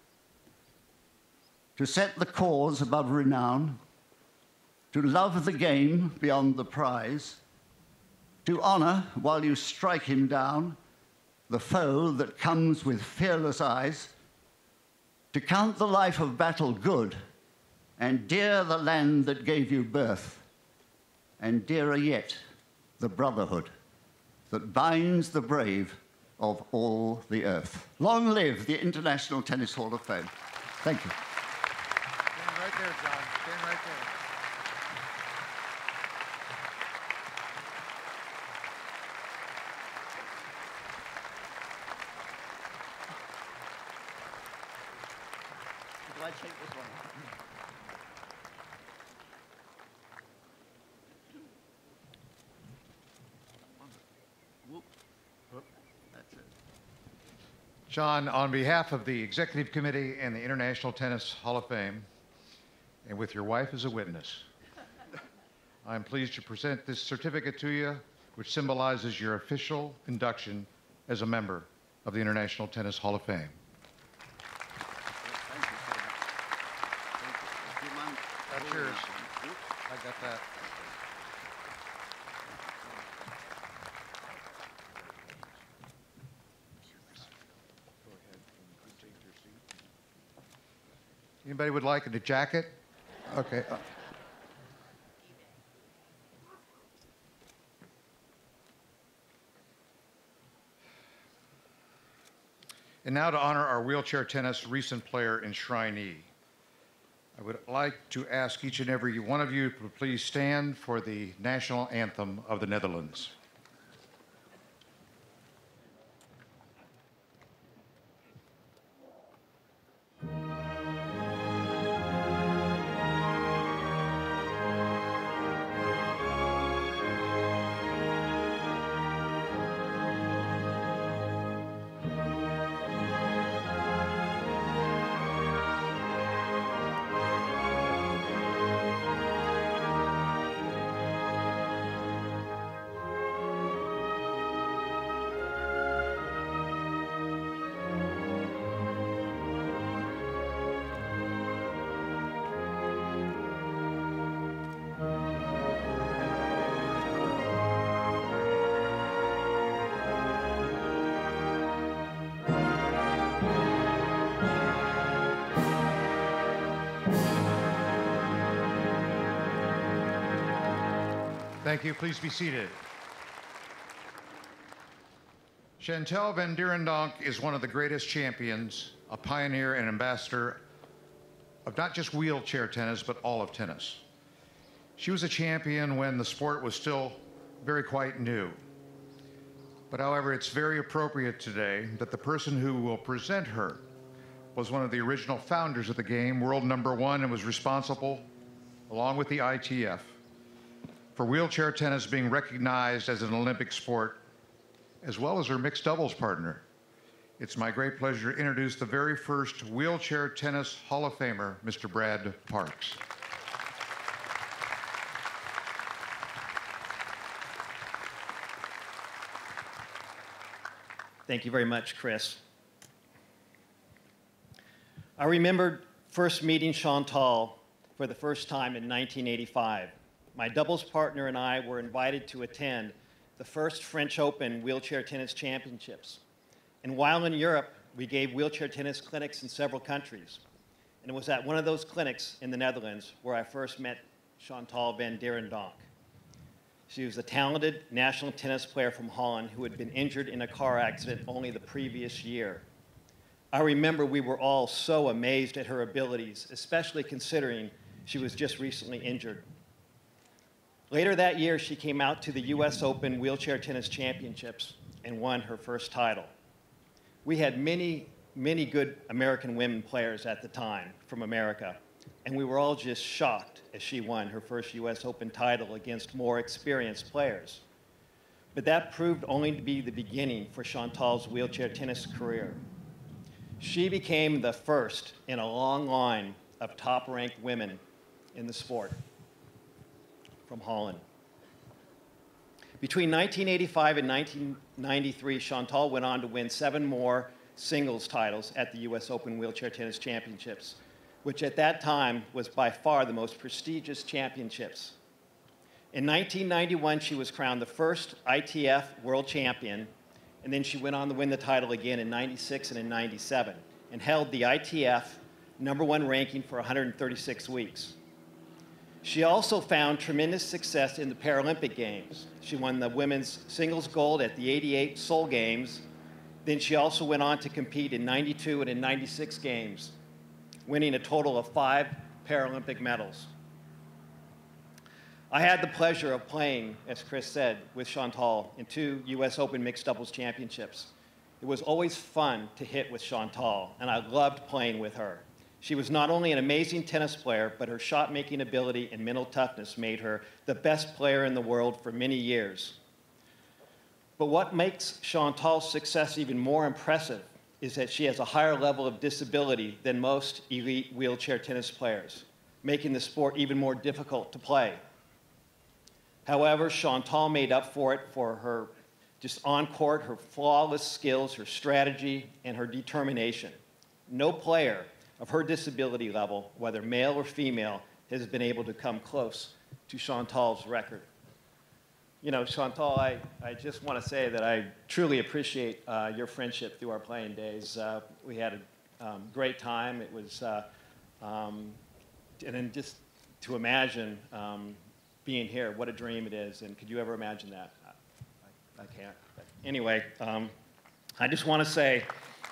[SPEAKER 7] To set the cause above renown, to love the game beyond the prize, to honor, while you strike him down, the foe that comes with fearless eyes, to count the life of battle good, and dear the land that gave you birth, and dearer yet, the brotherhood that binds the brave of all the earth. Long live the International Tennis Hall of Fame. Thank you.
[SPEAKER 2] Stand right there, John. Stand right there.
[SPEAKER 7] Did I take this one? Whoop. That's it.
[SPEAKER 2] John, on behalf of the Executive Committee and the International Tennis Hall of Fame, and with your wife as a witness, I'm pleased to present this certificate to you, which symbolizes your official induction as a member of the International Tennis Hall of Fame. That's yours. I got that. Anybody would like a jacket? Okay. Uh, And now to honor our wheelchair tennis recent player enshrinee. I would like to ask each and every one of you to please stand for the national anthem of the Netherlands. Thank you. Please be seated. Chantal van Dierendonck is one of the greatest champions, a pioneer and ambassador of not just wheelchair tennis, but all of tennis. She was a champion when the sport was still very quite new. But however, it's very appropriate today that the person who will present her was one of the original founders of the game, world number one, and was responsible, along with the I T F, for wheelchair tennis being recognized as an Olympic sport, as well as her mixed doubles partner. It's my great pleasure to introduce the very first wheelchair tennis Hall of Famer, Mister Brad Parks.
[SPEAKER 8] Thank you very much, Chris. I remember first meeting Chantal for the first time in nineteen eighty-five. My doubles partner and I were invited to attend the first French Open Wheelchair Tennis Championships. And while in Europe, we gave wheelchair tennis clinics in several countries. And it was at one of those clinics in the Netherlands where I first met Chantal van Dierendonck. She was a talented national tennis player from Holland who had been injured in a car accident only the previous year. I remember we were all so amazed at her abilities, especially considering she was just recently injured. Later that year, she came out to the U S Open Wheelchair Tennis Championships and won her first title. We had many, many good American women players at the time from America, and we were all just shocked as she won her first U S Open title against more experienced players. But that proved only to be the beginning for Chantal's wheelchair tennis career. She became the first in a long line of top-ranked women in the sport from Holland. Between nineteen eighty-five and nineteen ninety-three, Chantal went on to win seven more singles titles at the U S Open Wheelchair Tennis Championships, which at that time was by far the most prestigious championships. In nineteen ninety-one, she was crowned the first I T F world champion, and then she went on to win the title again in ninety-six and in ninety-seven, and held the I T F number one ranking for one hundred thirty-six weeks. She also found tremendous success in the Paralympic Games. She won the women's singles gold at the eighty-eight Seoul Games. Then she also went on to compete in ninety-two and in ninety-six Games, winning a total of five Paralympic medals. I had the pleasure of playing, as Chris said, with Chantal in two U S Open Mixed Doubles Championships. It was always fun to hit with Chantal, and I loved playing with her. She was not only an amazing tennis player, but her shot-making ability and mental toughness made her the best player in the world for many years. But what makes Chantal's success even more impressive is that she has a higher level of disability than most elite wheelchair tennis players, making the sport even more difficult to play. However, Chantal made up for it for her just on court, her flawless skills, her strategy, and her determination. No player of her disability level, whether male or female, has been able to come close to Chantal's record. You know, Chantal, I, I just want to say that I truly appreciate uh, your friendship through our playing days. Uh, we had a um, great time. It was, uh, um, and then just to imagine um, being here, what a dream it is. And could you ever imagine that? I, I can't. But anyway, um, I just want to say,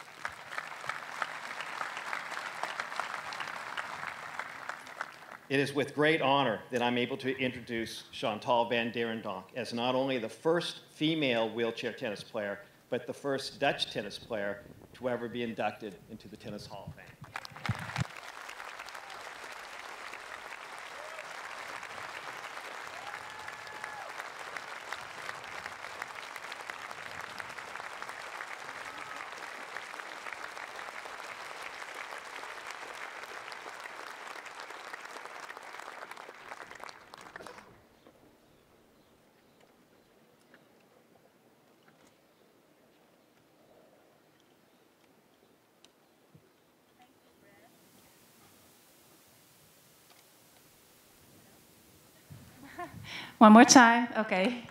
[SPEAKER 8] it is with great honor that I'm able to introduce Chantal van Dierendonck as not only the first female wheelchair tennis player, but the first Dutch tennis player to ever be inducted into the Tennis Hall of Fame.
[SPEAKER 9] One more time, okay.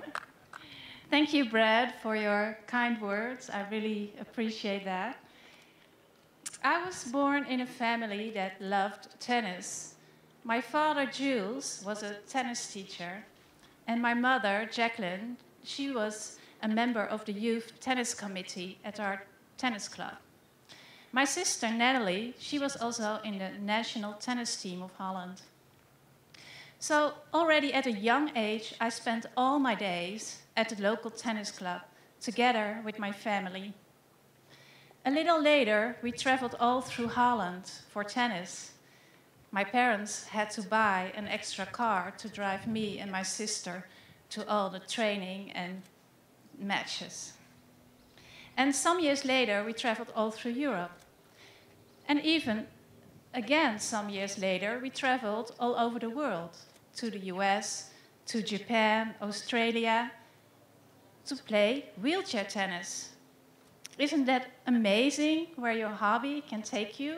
[SPEAKER 9] Thank you, Brad, for your kind words. I really appreciate that. I was born in a family that loved tennis. My father, Jules, was a tennis teacher, and my mother, Jacqueline, she was a member of the youth tennis committee at our tennis club. My sister, Natalie, she was also in the national tennis team of Holland. So already at a young age, I spent all my days at the local tennis club together with my family. A little later, we traveled all through Holland for tennis. My parents had to buy an extra car to drive me and my sister to all the training and matches. And some years later, we traveled all through Europe. And even again, some years later, we traveled all over the world, to the U S, to Japan, Australia, to play wheelchair tennis. Isn't that amazing where your hobby can take you?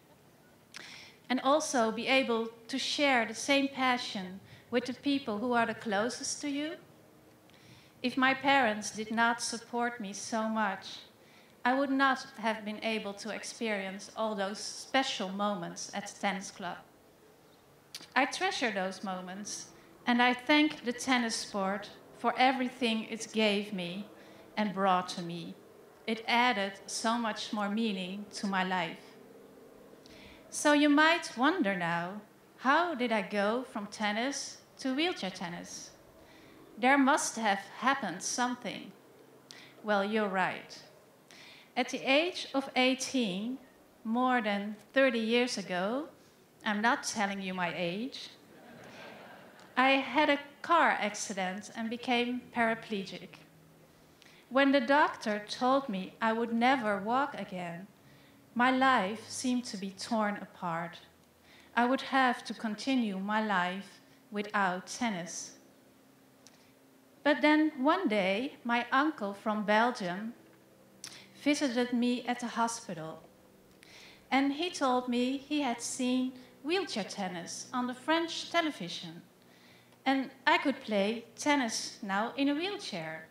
[SPEAKER 9] And also be able to share the same passion with the people who are the closest to you? If my parents did not support me so much, I would not have been able to experience all those special moments at the tennis club. I treasure those moments, and I thank the tennis sport for everything it gave me and brought to me. It added so much more meaning to my life. So you might wonder now, how did I go from tennis to wheelchair tennis? There must have happened something. Well, you're right. At the age of eighteen, more than thirty years ago, I'm not telling you my age, I had a car accident and became paraplegic. When the doctor told me I would never walk again, my life seemed to be torn apart. I would have to continue my life without tennis. But then one day, my uncle from Belgium visited me at the hospital. And he told me he had seen wheelchair tennis on the French television. And I could play tennis now in a wheelchair.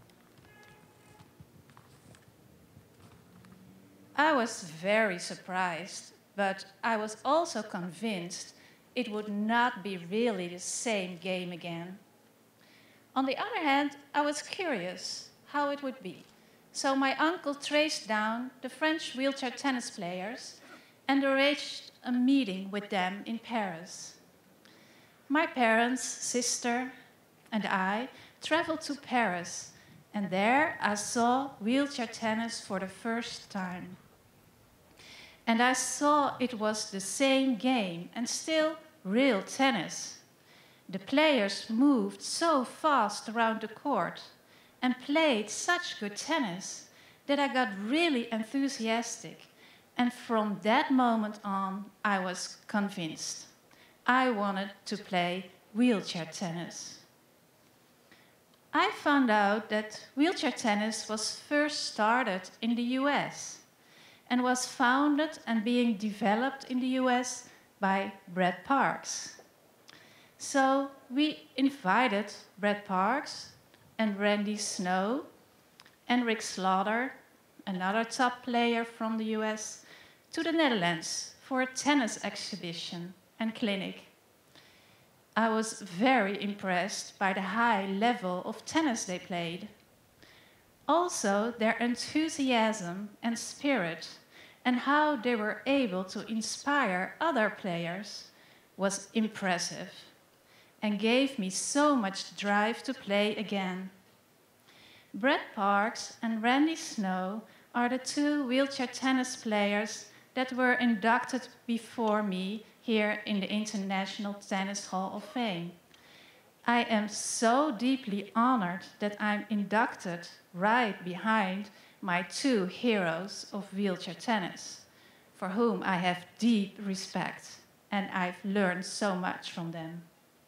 [SPEAKER 9] I was very surprised, but I was also convinced it would not be really the same game again. On the other hand, I was curious how it would be. So my uncle traced down the French wheelchair tennis players and arranged a meeting with them in Paris. My parents, sister, and I traveled to Paris, and there I saw wheelchair tennis for the first time. And I saw it was the same game and still real tennis. The players moved so fast around the court and played such good tennis that I got really enthusiastic. And from that moment on, I was convinced. I wanted to play wheelchair tennis. I found out that wheelchair tennis was first started in the U S and was founded and being developed in the U S by Brett Parks. So we invited Brett Parks and Randy Snow and Rick Slaughter, another top player from the U S, to the Netherlands for a tennis exhibition and clinic. I was very impressed by the high level of tennis they played. Also, their enthusiasm and spirit and how they were able to inspire other players was impressive and gave me so much drive to play again. Brett Parks and Randy Snow are the two wheelchair tennis players that were inducted before me here in the International Tennis Hall of Fame. I am so deeply honored that I'm inducted right behind my two heroes of wheelchair tennis, for whom I have deep respect, and I've learned so much from them.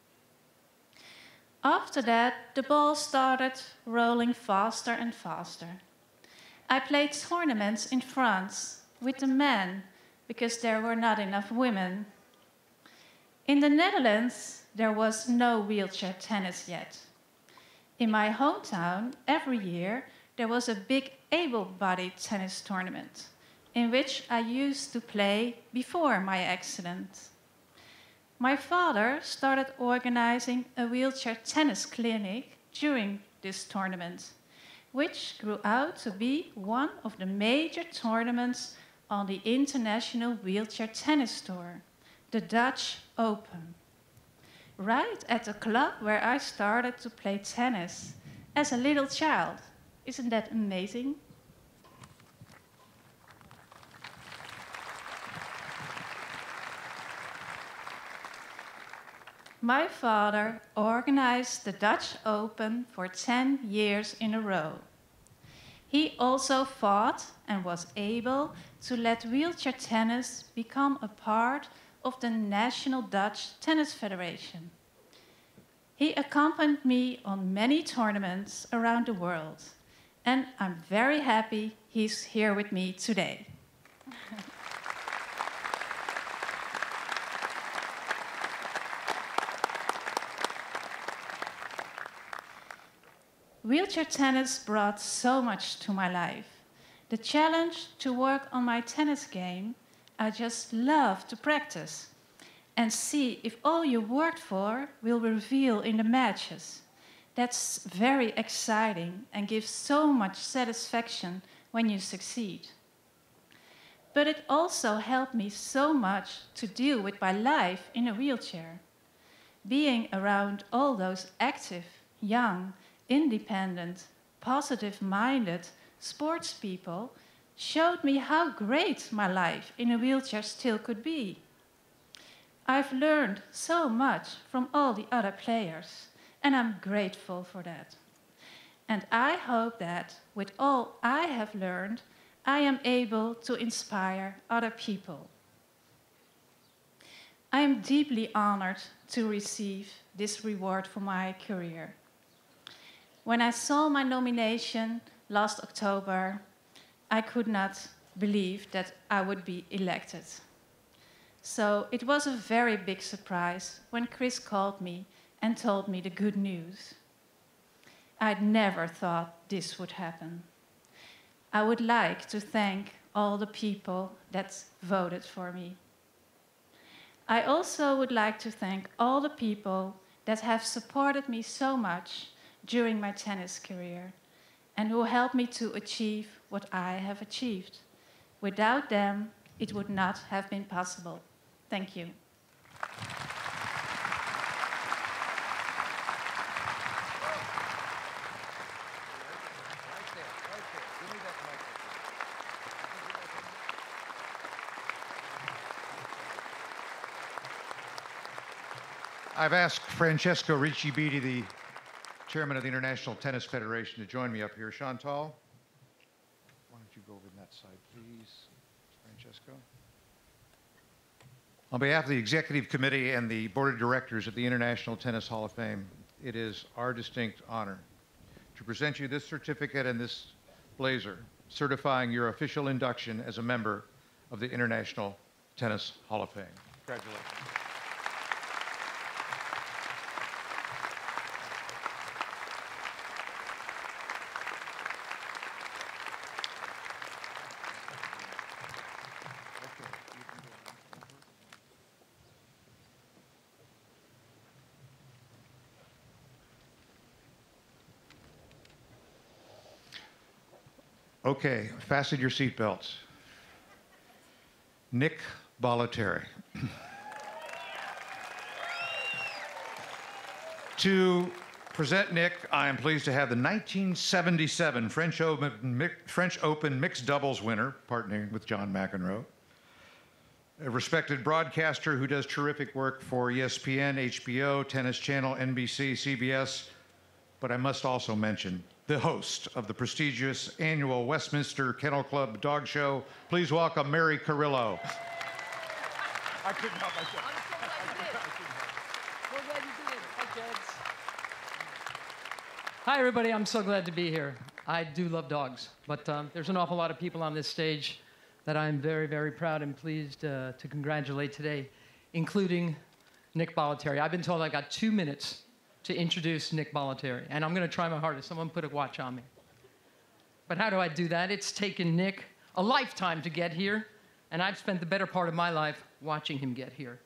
[SPEAKER 9] After that, the ball started rolling faster and faster. I played tournaments in France with the men because there were not enough women. In the Netherlands, there was no wheelchair tennis yet. In my hometown, every year, there was a big able-bodied tennis tournament in which I used to play before my accident. My father started organizing a wheelchair tennis clinic during this tournament, which grew out to be one of the major tournaments on the International Wheelchair Tennis Tour, the Dutch Open. Right at the club where I started to play tennis as a little child. Isn't that amazing? My father organized the Dutch Open for ten years in a row. He also fought and was able to let wheelchair tennis become a part of the National Dutch Tennis Federation. He accompanied me on many tournaments around the world, and I'm very happy he's here with me today. Wheelchair tennis brought so much to my life. The challenge to work on my tennis game, I just love to practice and see if all you worked for will reveal in the matches. That's very exciting and gives so much satisfaction when you succeed. But it also helped me so much to deal with my life in a wheelchair. Being around all those active, young, independent, positive-minded sports people showed me how great my life in a wheelchair still could be. I've learned so much from all the other players, and I'm grateful for that. And I hope that with all I have learned, I am able to inspire other people. I am deeply honored to receive this reward for my career. When I saw my nomination last October, I could not believe that I would be elected. So it was a very big surprise when Chris called me and told me the good news. I'd never thought this would happen. I would like to thank all the people that voted for me. I also would like to thank all the people that have supported me so much during my tennis career and who helped me to achieve what I have achieved. Without them, it would not have been possible. Thank you.
[SPEAKER 2] I've asked Francesco Riccibiti, the chairman of the International Tennis Federation, to join me up here. Chantal, why don't you go over to that side, please, Francesco? On behalf of the Executive Committee and the Board of Directors of the International Tennis Hall of Fame, it is our distinct honor to present you this certificate and this blazer, certifying your official induction as a member of the International Tennis Hall of Fame. Congratulations. Okay, fasten your seatbelts. Nick Bollettieri. To present Nick, I am pleased to have the nineteen seventy-seven French Open, Mi- French Open mixed doubles winner, partnering with John McEnroe, a respected broadcaster who does terrific work for E S P N, H B O, Tennis Channel, N B C, C B S, but I must also mention the host of the prestigious annual Westminster Kennel Club Dog Show. Please welcome Mary Carrillo.
[SPEAKER 10] I couldn't help myself. I'm so glad you did. So glad you did. Hi, kids. Hi, everybody. I'm so glad to be here. I do love dogs, but um, there's an awful lot of people on this stage that I'm very, very proud and pleased uh, to congratulate today, including Nick Bollettieri. I've been told I got two minutes to introduce Nick Bollettieri, and I'm going to try my hardest. Someone put a watch on me. But how do I do that? It's taken Nick a lifetime to get here, and I've spent the better part of my life watching him get here.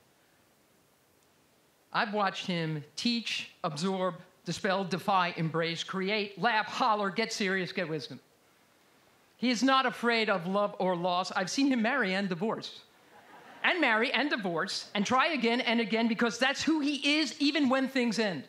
[SPEAKER 10] I've watched him teach, absorb, dispel, defy, embrace, create, laugh, holler, get serious, get wisdom. He is not afraid of love or loss. I've seen him marry and divorce. And marry and divorce, and try again and again, because that's who he is even when things end.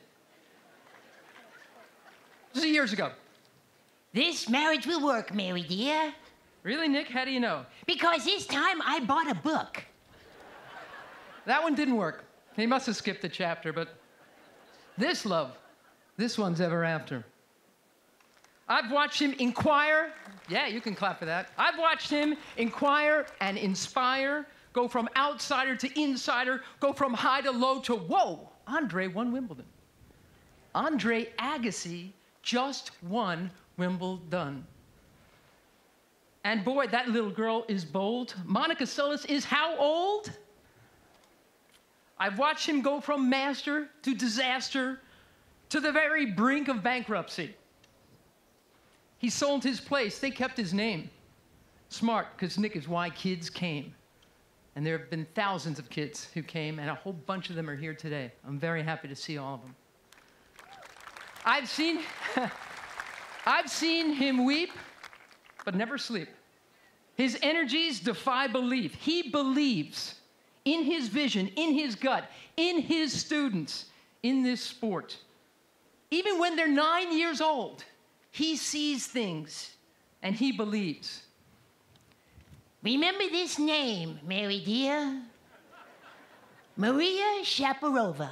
[SPEAKER 10] This is years ago.
[SPEAKER 11] This marriage will work, Mary dear.
[SPEAKER 10] Really, Nick? How do you know?
[SPEAKER 11] Because this time I bought a book.
[SPEAKER 10] That one didn't work. He must have skipped a chapter, but this love, this one's ever after. I've watched him inquire. Yeah, you can clap for that. I've watched him inquire and inspire, go from outsider to insider, go from high to low to whoa, Andre won Wimbledon. Andre Agassi just won Wimbledon. And boy, that little girl is bold. Monica Seles is how old? I've watched him go from master to disaster to the very brink of bankruptcy. He sold his place. They kept his name. Smart, because Nick is why kids came. And there have been thousands of kids who came, and a whole bunch of them are here today. I'm very happy to see all of them. I've seen, I've seen him weep, but never sleep. His energies defy belief. He believes in his vision, in his gut, in his students, in this sport. Even when they're nine years old, he sees things, and he believes.
[SPEAKER 11] Remember this name, Mary dear. Maria Shaparova.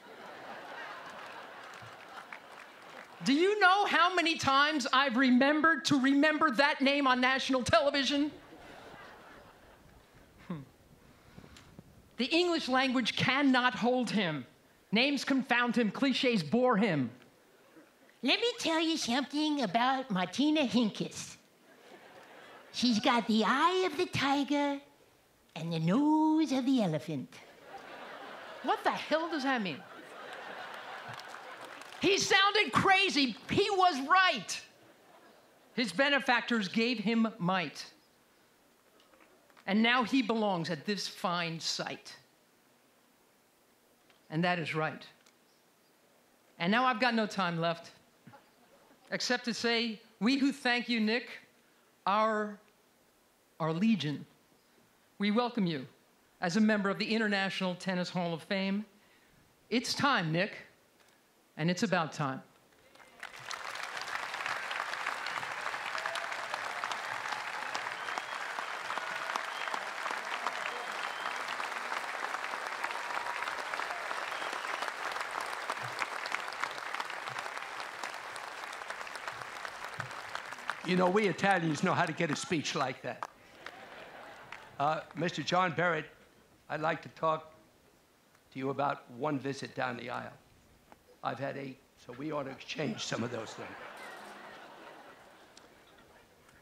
[SPEAKER 10] Do you know how many times I've remembered to remember that name on national television? Hmm. The English language cannot hold him. Names confound him, cliches bore him.
[SPEAKER 11] Let me tell you something about Martina Hingis. She's got the eye of the tiger and the nose of the elephant.
[SPEAKER 10] What the hell does that mean? He sounded crazy. He was right. His benefactors gave him might. And now he belongs at this fine site. And that is right. And now I've got no time left, except to say, we who thank you, Nick, our, our legion, we welcome you as a member of the International Tennis Hall of Fame. It's time, Nick. And it's about time.
[SPEAKER 12] You know, we Italians know how to get a speech like that. Uh, Mister John Barrett, I'd like to talk to you about one visit down the aisle. I've had eight, so we ought to exchange some of those things.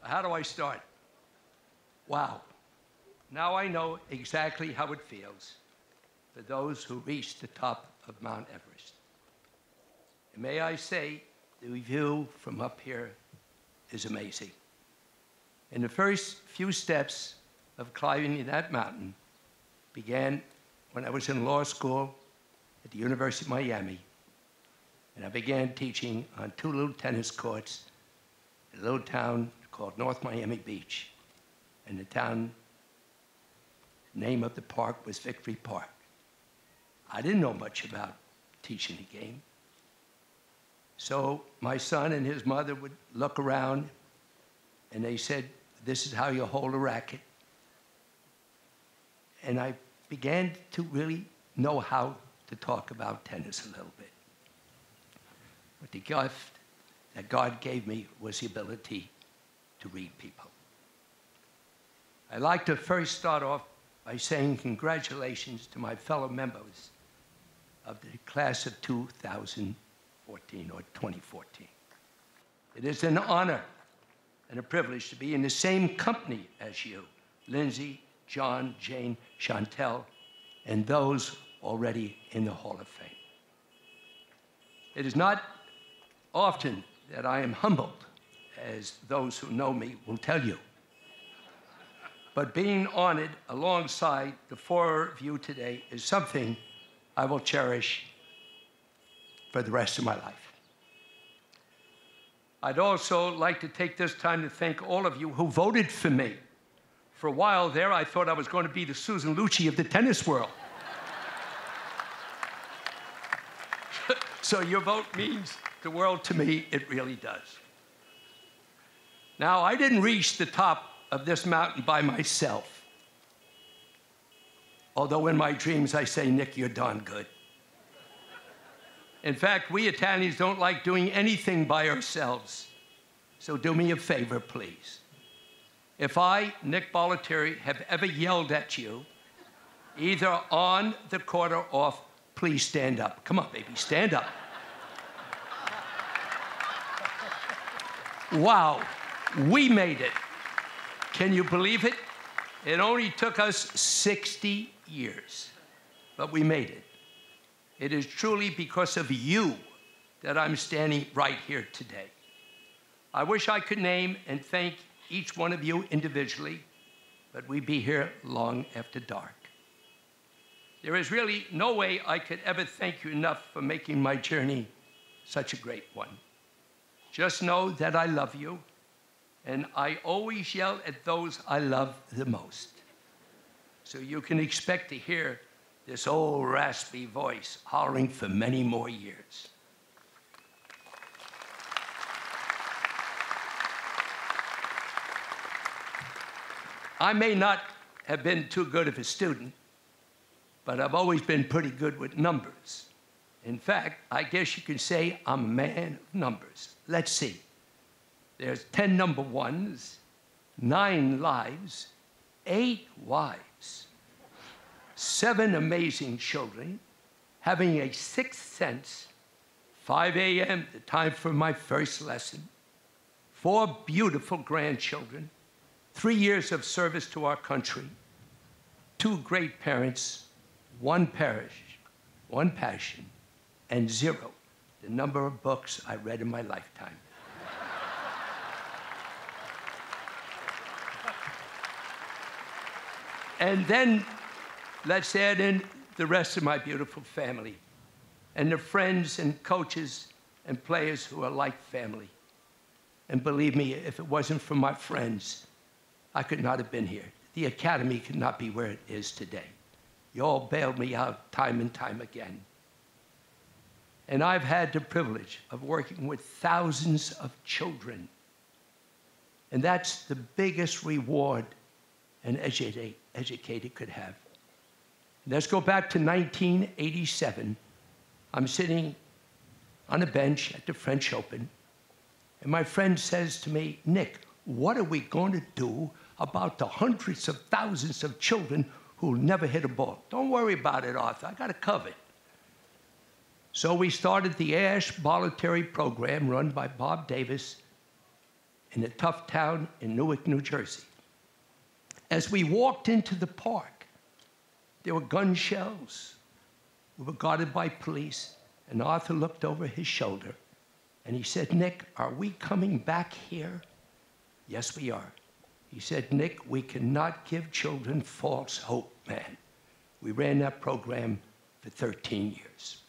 [SPEAKER 12] How do I start? Wow. Now I know exactly how it feels for those who reach the top of Mount Everest. And may I say, the view from up here is amazing. And the first few steps of climbing that mountain began when I was in law school at the University of Miami. And I began teaching on two little tennis courts in a little town called North Miami Beach. And the town name of the park was Victory Park. I didn't know much about teaching the game. So my son and his mother would look around and they said, this is how you hold a racket. And I began to really know how to talk about tennis a little bit. But the gift that God gave me was the ability to read people. I'd like to first start off by saying congratulations to my fellow members of the class of two thousand fourteen or twenty fourteen. It is an honor and a privilege to be in the same company as you, Lindsay, John, Jane, Chantel, and those already in the Hall of Fame. It is not often that I am humbled, as those who know me will tell you. But being honored alongside the four of you today is something I will cherish for the rest of my life. I'd also like to take this time to thank all of you who voted for me. For a while there, I thought I was going to be the Susan Lucci of the tennis world. So your vote means the world to me, it really does. Now, I didn't reach the top of this mountain by myself. Although in my dreams I say, Nick, you're darn good. In fact, we Italians don't like doing anything by ourselves. So do me a favor, please. If I, Nick Bollettieri, have ever yelled at you, either on the court or off, please stand up. Come on, baby, stand up. Wow, we made it. Can you believe it? It only took us sixty years, but we made it. It is truly because of you that I'm standing right here today. I wish I could name and thank each one of you individually, but we'd be here long after dark. There is really no way I could ever thank you enough for making my journey such a great one. Just know that I love you, and I always yell at those I love the most. So you can expect to hear this old raspy voice hollering for many more years. I may not have been too good of a student, but I've always been pretty good with numbers. In fact, I guess you could say I'm a man of numbers. Let's see. There's ten number ones, nine lives, eight wives, seven amazing children, having a sixth sense, five A M, the time for my first lesson, four beautiful grandchildren, three years of service to our country, two great parents, one parish, one passion, and zero, the number of books I read in my lifetime. And then let's add in the rest of my beautiful family and the friends and coaches and players who are like family. And believe me, if it wasn't for my friends, I could not have been here. The Academy could not be where it is today. You all bailed me out time and time again. And I've had the privilege of working with thousands of children. And that's the biggest reward an educated, educated could have. Let's go back to nineteen eighty-seven. I'm sitting on a bench at the French Open, and my friend says to me, Nick, what are we going to do about the hundreds of thousands of children who'll never hit a ball? Don't worry about it, Arthur. I got it covered. So we started the Ash Bollettieri program run by Bob Davis in a tough town in Newark, New Jersey. As we walked into the park, there were gun shells. We were guarded by police, and Arthur looked over his shoulder, and he said, "Nick, are we coming back here?" "Yes, we are." He said, "Nick, we cannot give children false hope, man." We ran that program for thirteen years.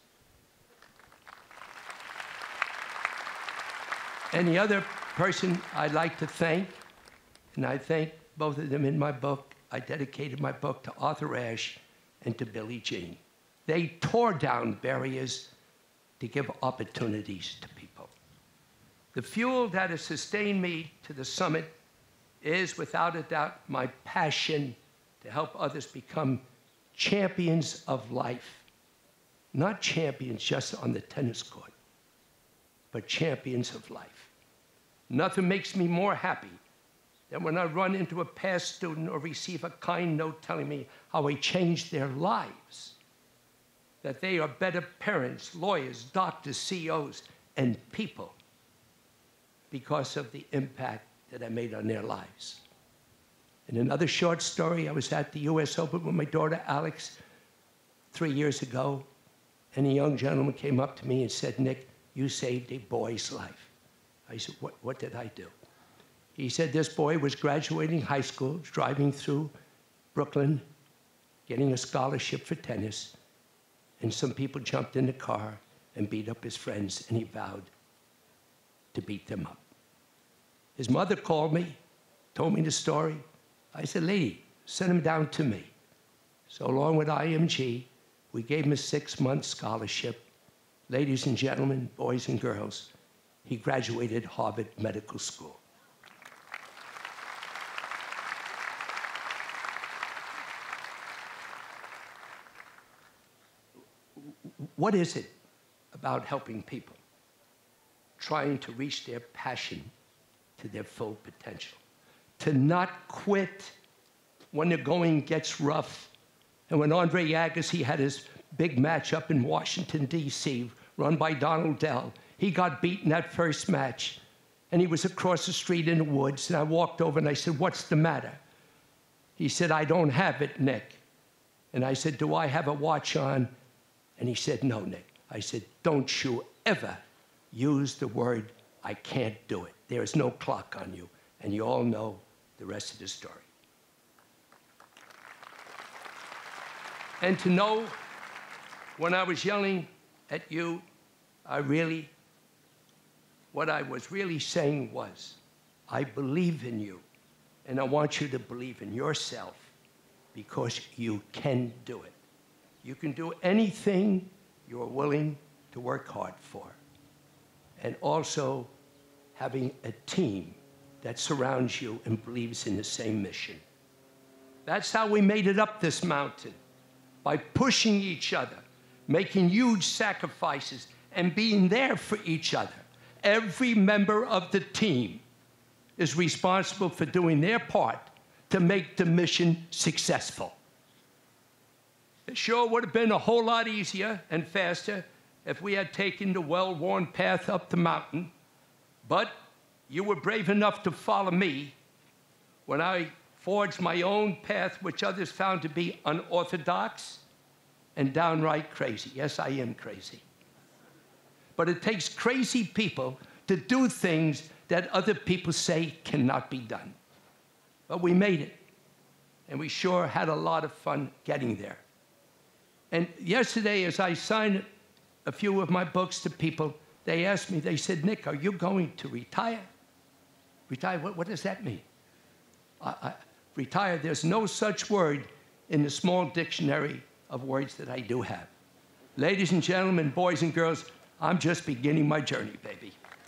[SPEAKER 12] And the other person I'd like to thank, and I thank both of them in my book, I dedicated my book to Arthur Ashe and to Billie Jean. They tore down barriers to give opportunities to people. The fuel that has sustained me to the summit is, without a doubt, my passion to help others become champions of life. Not champions just on the tennis court, but champions of life. Nothing makes me more happy than when I run into a past student or receive a kind note telling me how I changed their lives, that they are better parents, lawyers, doctors, C E Os, and people because of the impact that I made on their lives. In another short story, I was at the U S Open with my daughter Alex three years ago, and a young gentleman came up to me and said, "Nick, you saved a boy's life." I said, what, what did I do? He said this boy was graduating high school, driving through Brooklyn, getting a scholarship for tennis, and some people jumped in the car and beat up his friends, and he vowed to beat them up. His mother called me, told me the story. I said, "Lady, send him down to me." So along with I M G, we gave him a six-month scholarship. Ladies and gentlemen, boys and girls, he graduated Harvard Medical School. What is it about helping people, trying to reach their passion to their full potential, to not quit when the going gets rough? And when Andre Agassi had his big match up in Washington, D C, run by Donald Dell, he got beaten that first match, and he was across the street in the woods, and I walked over and I said, "What's the matter?" He said, "I don't have it, Nick." And I said, "Do I have a watch on?" And he said, "No, Nick." I said, "Don't you ever use the word, I can't do it. There is no clock on you." And you all know the rest of the story. And to know when I was yelling at you, I really, what I was really saying was, I believe in you, and I want you to believe in yourself because you can do it. You can do anything you're willing to work hard for. And also having a team that surrounds you and believes in the same mission. That's how we made it up this mountain, by pushing each other, making huge sacrifices, and being there for each other. Every member of the team is responsible for doing their part to make the mission successful. It sure would have been a whole lot easier and faster if we had taken the well-worn path up the mountain, but you were brave enough to follow me when I forged my own path, which others found to be unorthodox and downright crazy. Yes, I am crazy. But it takes crazy people to do things that other people say cannot be done. But we made it, and we sure had a lot of fun getting there. And yesterday, as I signed a few of my books to people, they asked me, they said, "Nick, are you going to retire?" Retire, what, what does that mean? I, I, retire, there's no such word in the small dictionary of words that I do have. Ladies and gentlemen, boys and girls, I'm just beginning my journey, baby.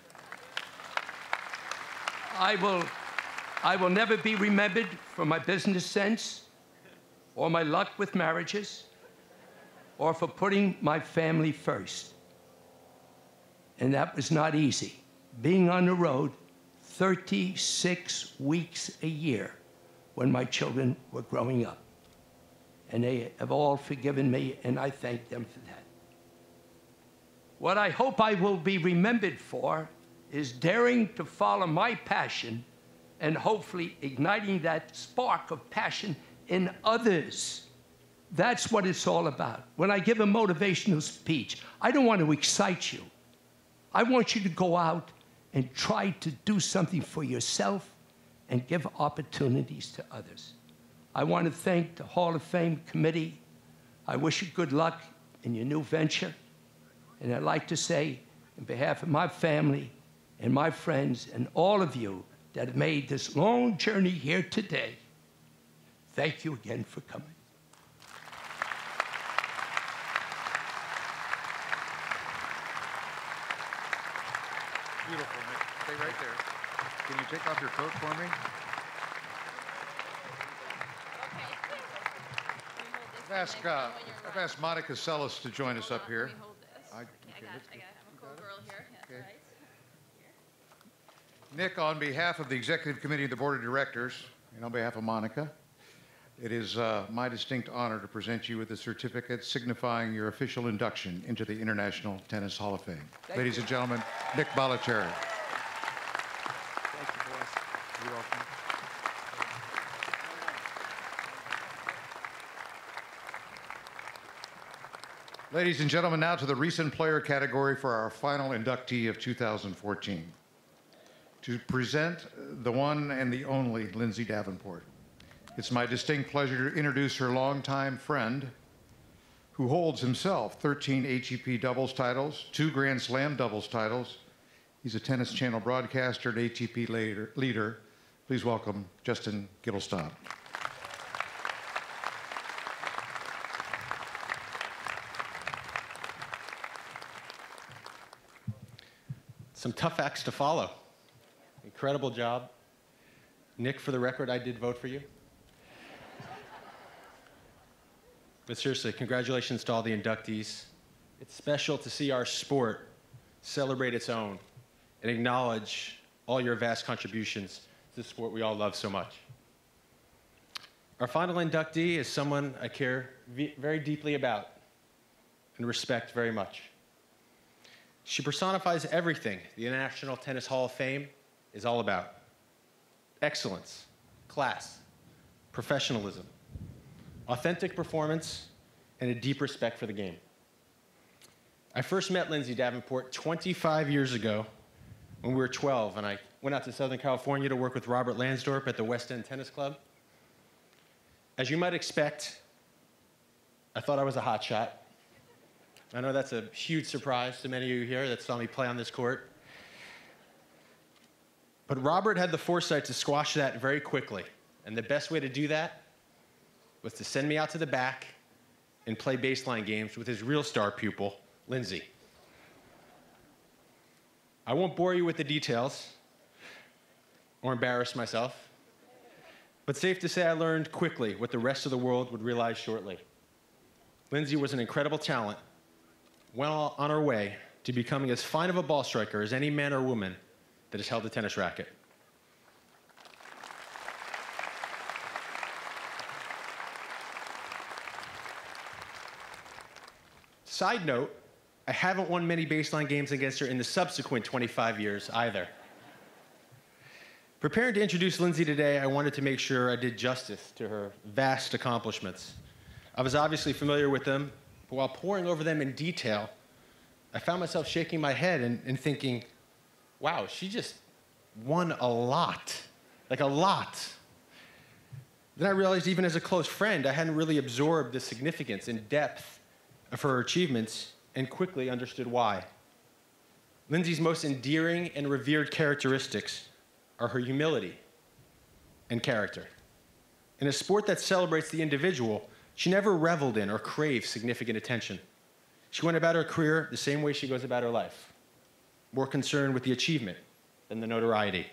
[SPEAKER 12] I will, I will never be remembered for my business sense, or my luck with marriages, or for putting my family first. And that was not easy. Being on the road thirty-six weeks a year when my children were growing up. And they have all forgiven me, and I thank them for that. What I hope I will be remembered for is daring to follow my passion and hopefully igniting that spark of passion in others. That's what it's all about. When I give a motivational speech, I don't want to excite you. I want you to go out and try to do something for yourself and give opportunities to others. I want to thank the Hall of Fame committee. I wish you good luck in your new venture. And I'd like to say, on behalf of my family and my friends and all of you that have made this long journey here today, thank you again for coming.
[SPEAKER 2] Beautiful, Nick. Stay right there. Can you take off your coat for me? I've asked, uh, I've asked Monica Seles to join us up here. I, okay,
[SPEAKER 3] I got, I got, I'm a cool girl here. That's
[SPEAKER 2] Okay.
[SPEAKER 3] right.
[SPEAKER 2] Nick, on behalf of the Executive Committee and the Board of Directors, and on behalf of Monica, it is uh, my distinct honor to present you with a certificate signifying your official induction into the International Tennis Hall of Fame.
[SPEAKER 12] Thank
[SPEAKER 2] Ladies
[SPEAKER 12] you.
[SPEAKER 2] and gentlemen, Nick Bollettieri.
[SPEAKER 12] Thank you, boys.
[SPEAKER 2] You're welcome. Ladies and gentlemen, now to the recent player category for our final inductee of two thousand fourteen. To present the one and the only Lindsay Davenport. It's my distinct pleasure to introduce her longtime friend, who holds himself thirteen A T P doubles titles, two Grand Slam doubles titles. He's a Tennis Channel broadcaster and A T P leader. leader. Please welcome Justin Gittlestob.
[SPEAKER 13] Some tough acts to follow. Incredible job. Nick, for the record, I did vote for you. But seriously, congratulations to all the inductees. It's special to see our sport celebrate its own and acknowledge all your vast contributions to the sport we all love so much. Our final inductee is someone I care very deeply about and respect very much. She personifies everything the International Tennis Hall of Fame is all about. Excellence, class, professionalism, authentic performance, and a deep respect for the game. I first met Lindsay Davenport twenty-five years ago when we were twelve, and I went out to Southern California to work with Robert Lansdorp at the West End Tennis Club. As you might expect, I thought I was a hot shot. I know that's a huge surprise to many of you here that saw me play on this court. But Robert had the foresight to squash that very quickly. And the best way to do that was to send me out to the back and play baseline games with his real star pupil, Lindsay. I won't bore you with the details or embarrass myself, but safe to say I learned quickly what the rest of the world would realize shortly. Lindsay was an incredible talent, well on her way to becoming as fine of a ball striker as any man or woman that has held a tennis racket. Side note, I haven't won many baseline games against her in the subsequent twenty-five years either. Preparing to introduce Lindsay today, I wanted to make sure I did justice to her vast accomplishments. I was obviously familiar with them, but while poring over them in detail, I found myself shaking my head and, and thinking, wow, she just won a lot, like a lot. Then I realized even as a close friend, I hadn't really absorbed the significance and depth of her achievements and quickly understood why. Lindsay's most endearing and revered characteristics are her humility and character. In a sport that celebrates the individual, she never reveled in or craved significant attention. She went about her career the same way she goes about her life, more concerned with the achievement than the notoriety.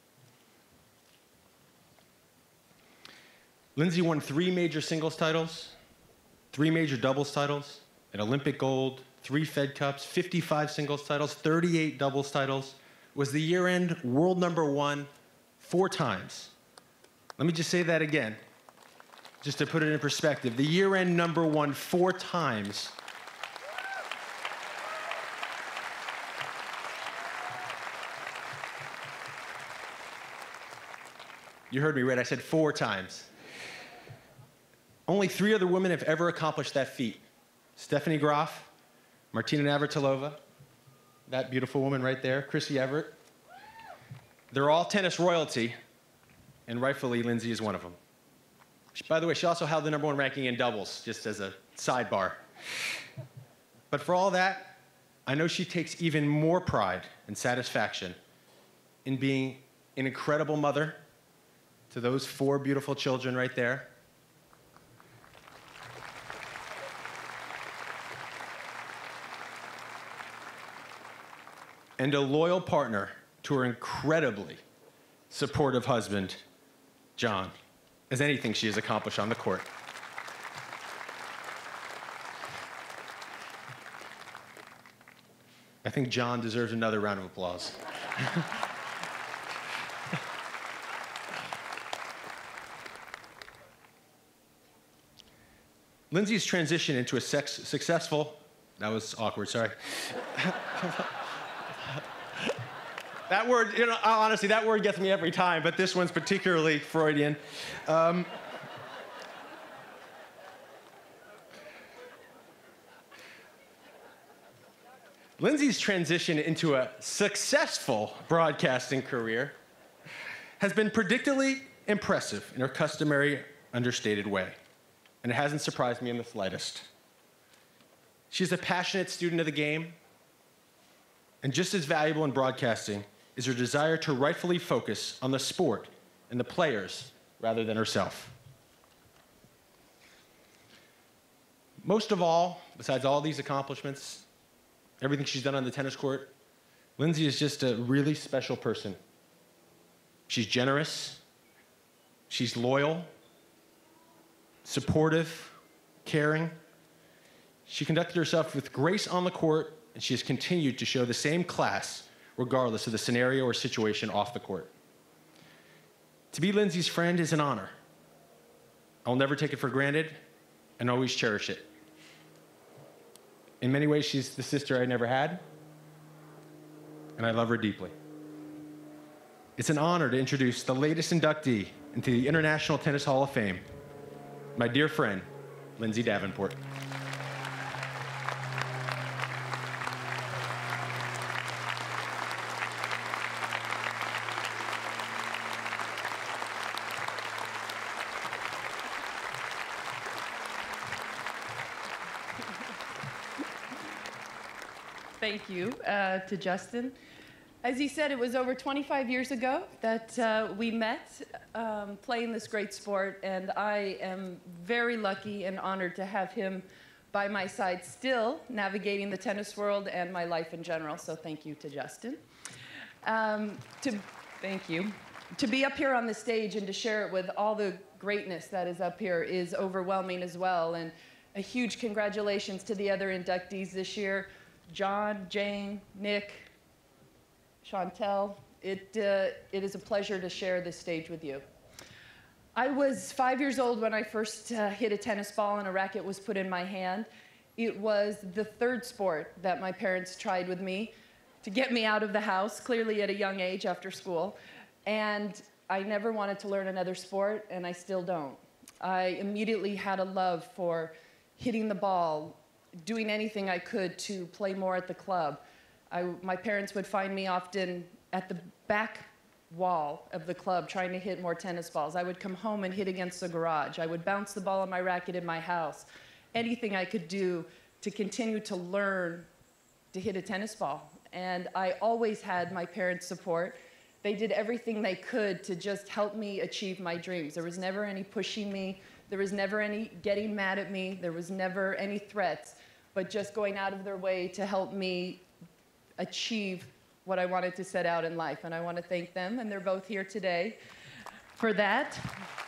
[SPEAKER 13] Lindsay won three major singles titles, three major doubles titles, an Olympic gold, three Fed Cups, fifty-five singles titles, thirty-eight doubles titles, was the year-end world number one four times. Let me just say that again, just to put it in perspective. The year-end number one four times. You heard me right, I said four times. Only three other women have ever accomplished that feat. Stephanie Graf, Martina Navratilova, that beautiful woman right there, Chrissy Everett. They're all tennis royalty, and rightfully, Lindsay is one of them. She, by the way, she also held the number one ranking in doubles, just as a sidebar. But for all that, I know she takes even more pride and satisfaction in being an incredible mother to those four beautiful children right there. And a loyal partner to her incredibly supportive husband, John, as anything she has accomplished on the court. I think John deserves another round of applause. Lindsay's transition into a sex successful, that was awkward, sorry. That word, you know, honestly, that word gets me every time, but this one's particularly Freudian. Um, Lindsay's transition into a successful broadcasting career has been predictably impressive in her customary understated way, and it hasn't surprised me in the slightest. She's a passionate student of the game, and just as valuable in broadcasting is her desire to rightfully focus on the sport and the players rather than herself. Most of all, besides all these accomplishments, everything she's done on the tennis court, Lindsay is just a really special person. She's generous, she's loyal, supportive, caring. She conducted herself with grace on the court, and she has continued to show the same class regardless of the scenario or situation off the court. To be Lindsay's friend is an honor. I'll never take it for granted and always cherish it. In many ways, she's the sister I never had, and I love her deeply. It's an honor to introduce the latest inductee into the International Tennis Hall of Fame, my dear friend, Lindsay Davenport.
[SPEAKER 14] Thank you uh, to Justin. As he said, it was over twenty-five years ago that uh, we met um, playing this great sport, and I am very lucky and honored to have him by my side still navigating the tennis world and my life in general, so thank you to Justin. Um, to, thank you. To be up here on the stage and to share it with all the greatness that is up here is overwhelming as well, and a huge congratulations to the other inductees this year. John, Jane, Nick, Chantel, it, uh, it is a pleasure to share this stage with you. I was five years old when I first uh, hit a tennis ball and a racket was put in my hand. It was the third sport that my parents tried with me to get me out of the house, clearly at a young age after school. And I never wanted to learn another sport, and I still don't. I immediately had a love for hitting the ball, doing anything I could to play more at the club. I, my parents would find me often at the back wall of the club trying to hit more tennis balls. I would come home and hit against the garage. I would bounce the ball on my racket in my house. Anything I could do to continue to learn to hit a tennis ball. And I always had my parents' support. They did everything they could to just help me achieve my dreams. There was never any pushing me. There was never any getting mad at me. There was never any threats, but just going out of their way to help me achieve what I wanted to set out in life. And I want to thank them, and they're both here today for that.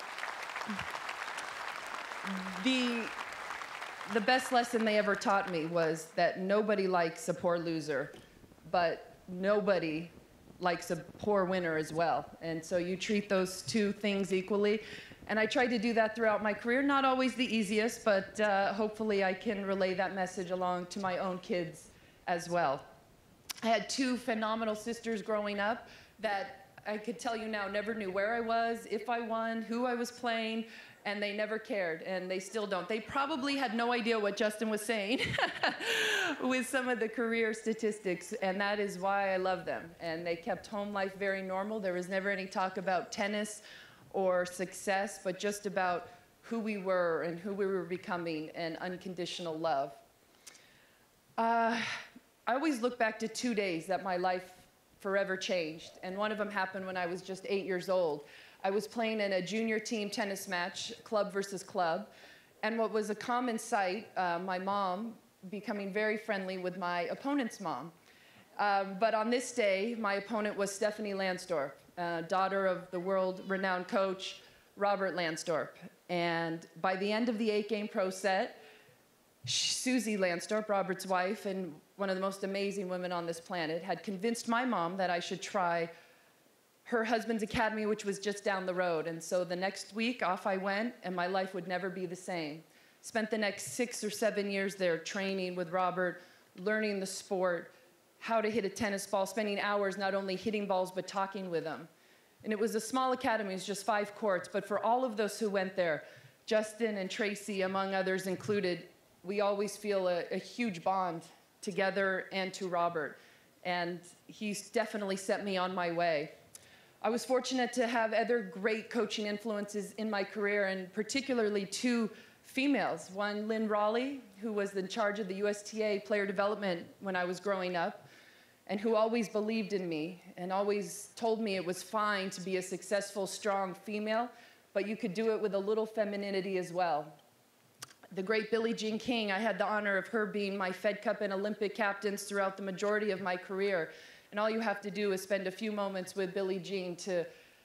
[SPEAKER 14] The, the best lesson they ever taught me was that nobody likes a poor loser, but nobody likes a poor winner as well. And so you treat those two things equally. And I tried to do that throughout my career. Not always the easiest, but uh, hopefully I can relay that message along to my own kids as well. I had two phenomenal sisters growing up that I could tell you now, never knew where I was, if I won, who I was playing, and they never cared, and they still don't. They probably had no idea what Justin was saying with some of the career statistics, and that is why I love them. And they kept home life very normal. There was never any talk about tennis or success, but just about who we were and who we were becoming and unconditional love. Uh, I always look back to two days that my life forever changed, and one of them happened when I was just eight years old. I was playing in a junior team tennis match, club versus club, and what was a common sight, uh, my mom becoming very friendly with my opponent's mom. Um, but on this day, my opponent was Stephanie Lansdorp, uh, daughter of the world-renowned coach, Robert Lansdorp. And by the end of the eight-game pro set, Susie Lansdorp, Robert's wife, and one of the most amazing women on this planet, had convinced my mom that I should try her husband's academy, which was just down the road. And so the next week, off I went, and my life would never be the same. Spent the next six or seven years there training with Robert, learning the sport, how to hit a tennis ball, spending hours not only hitting balls, but talking with him. And it was a small academy, it was just five courts, but for all of those who went there, Justin and Tracy, among others included, we always feel a, a huge bond together and to Robert. And he's definitely set me on my way. I was fortunate to have other great coaching influences in my career, and particularly two females. One, Lynn Raleigh, who was in charge of the U S T A player development when I was growing up, and who always believed in me and always told me it was fine to be a successful, strong female, but you could do it with a little femininity as well. The great Billie Jean King, I had the honor of her being my Fed Cup and Olympic captains throughout the majority of my career. And all you have to do is spend a few moments with Billie Jean to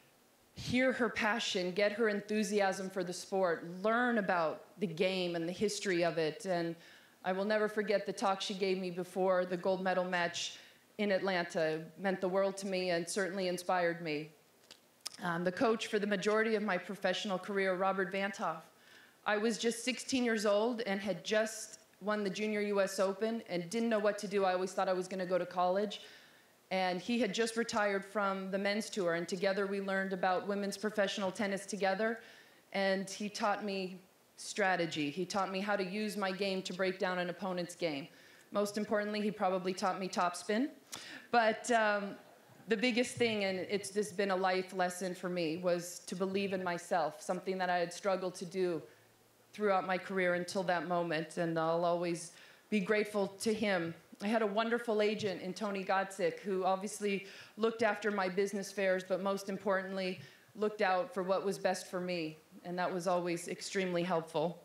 [SPEAKER 14] hear her passion, get her enthusiasm for the sport, learn about the game and the history of it. And I will never forget the talk she gave me before the gold medal match in Atlanta. It meant the world to me and certainly inspired me. Um, the coach for the majority of my professional career, Robert Vantoff. I was just sixteen years old and had just won the Junior U S Open and didn't know what to do. I always thought I was going to go to college. And he had just retired from the men's tour, and together we learned about women's professional tennis together. And he taught me strategy. He taught me how to use my game to break down an opponent's game. Most importantly, he probably taught me topspin. But um, the biggest thing, and it's just been a life lesson for me, was to believe in myself, something that I had struggled to do throughout my career until that moment, and I'll always be grateful to him. I had a wonderful agent in Tony Godsick, who obviously looked after my business affairs, but most importantly, looked out for what was best for me, and that was always extremely helpful.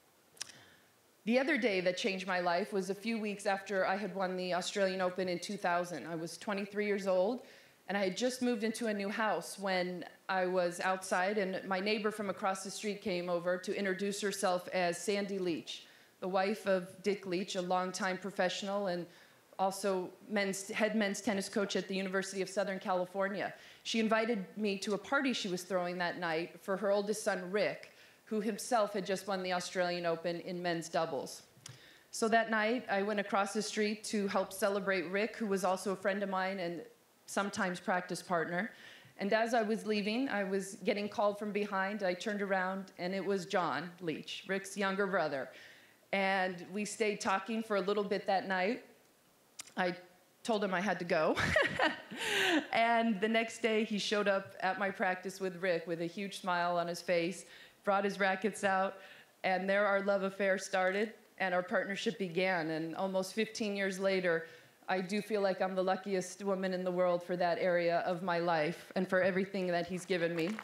[SPEAKER 14] The other day that changed my life was a few weeks after I had won the Australian Open in two thousand. I was twenty-three years old, and I had just moved into a new house when I was outside, and my neighbor from across the street came over to introduce herself as Sandy Leach, the wife of Dick Leach, a longtime professional and also men's, head men's tennis coach at the University of Southern California. She invited me to a party she was throwing that night for her oldest son, Rick, who himself had just won the Australian Open in men's doubles. So that night, I went across the street to help celebrate Rick, who was also a friend of mine and sometimes practice partner. And as I was leaving, I was getting called from behind. I turned around, and it was John Leach, Rick's younger brother. And we stayed talking for a little bit that night. I told him I had to go. And the next day, he showed up at my practice with Rick with a huge smile on his face, brought his rackets out, and there our love affair started, and our partnership began. And almost fifteen years later, I do feel like I'm the luckiest woman in the world for that area of my life and for everything that he's given me.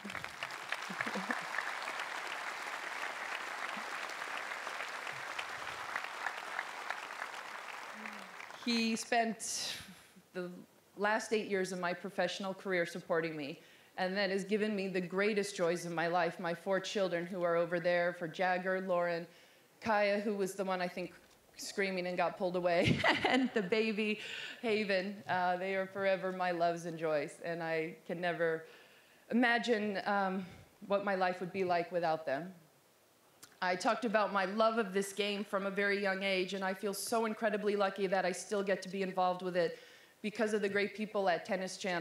[SPEAKER 14] He spent the last eight years of my professional career supporting me, and that has given me the greatest joys of my life. My four children who are over there, for Jagger, Lauren, Kaya, who was the one I think screaming and got pulled away, and the baby, Haven. Uh, they are forever my loves and joys, and I can never imagine um, what my life would be like without them. I talked about my love of this game from a very young age, and I feel so incredibly lucky that I still get to be involved with it because of the great people at Tennis Channel.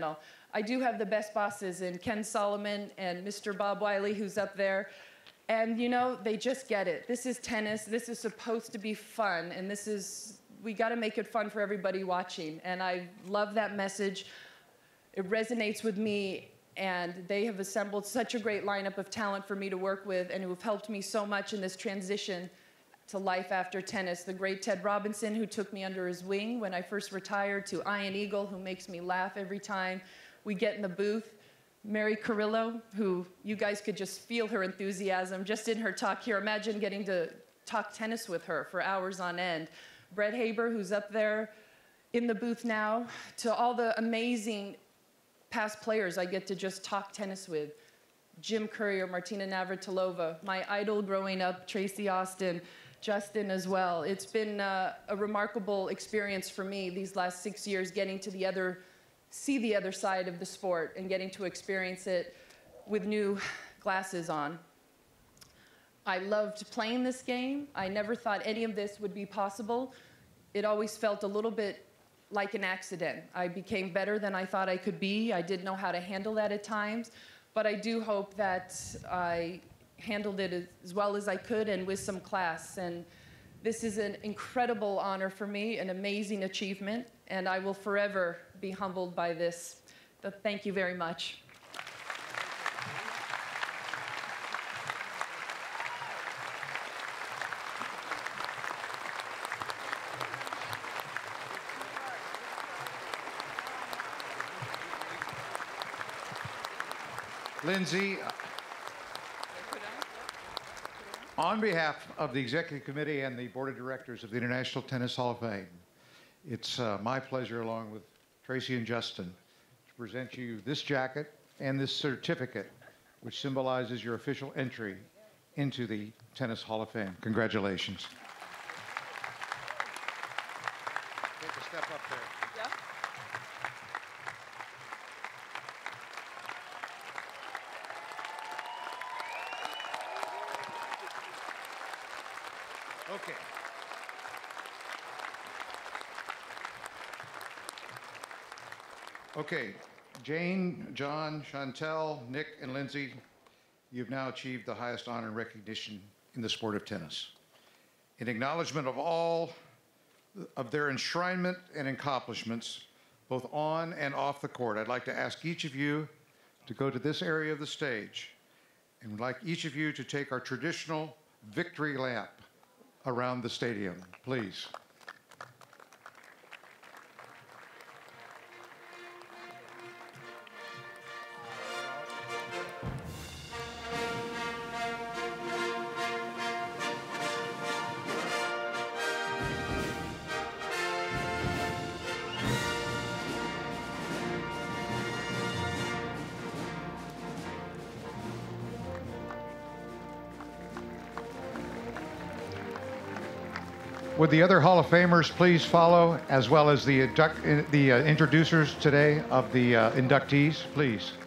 [SPEAKER 14] I do have the best bosses in Ken Solomon and Mister Bob Wiley, who's up there. And, you know, they just get it. This is tennis. This is supposed to be fun. And this is, we got to make it fun for everybody watching. And I love that message. It resonates with me. And they have assembled such a great lineup of talent for me to work with and who have helped me so much in this transition to life after tennis. The great Ted Robinson, who took me under his wing when I first retired, to Ian Eagle, who makes me laugh every time we get in the booth. Mary Carrillo, who you guys could just feel her enthusiasm just in her talk here. Imagine getting to talk tennis with her for hours on end. Brett Haber, who's up there in the booth now. To all the amazing past players I get to just talk tennis with. Jim Courier, Martina Navratilova, my idol growing up, Tracy Austin, Justin as well. It's been uh, a remarkable experience for me these last six years getting to the other, see the other side of the sport and getting to experience it with new glasses on. I loved playing this game. I never thought any of this would be possible. It always felt a little bit like an accident. I became better than I thought I could be. I didn't know how to handle that at times, but I do hope that I handled it as well as I could and with some class. And this is an incredible honor for me, an amazing achievement, and I will forever be humbled by this. But thank you very much.
[SPEAKER 2] Lindsay, on behalf of the Executive Committee and the Board of Directors of the International Tennis Hall of Fame, it's uh, my pleasure, along with Tracy and Justin, to present you this jacket and this certificate, which symbolizes your official entry into the Tennis Hall of Fame. Congratulations. Take a step up there. Okay. Okay, Jane, John, Chantel, Nick, and Lindsay, you've now achieved the highest honor and recognition in the sport of tennis. In acknowledgement of all of their enshrinement and accomplishments, both on and off the court, I'd like to ask each of you to go to this area of the stage, and would like each of you to take our traditional victory lap around the stadium, please. Would the other Hall of Famers please follow, as well as the, the uh, introducers today of the uh, inductees, please?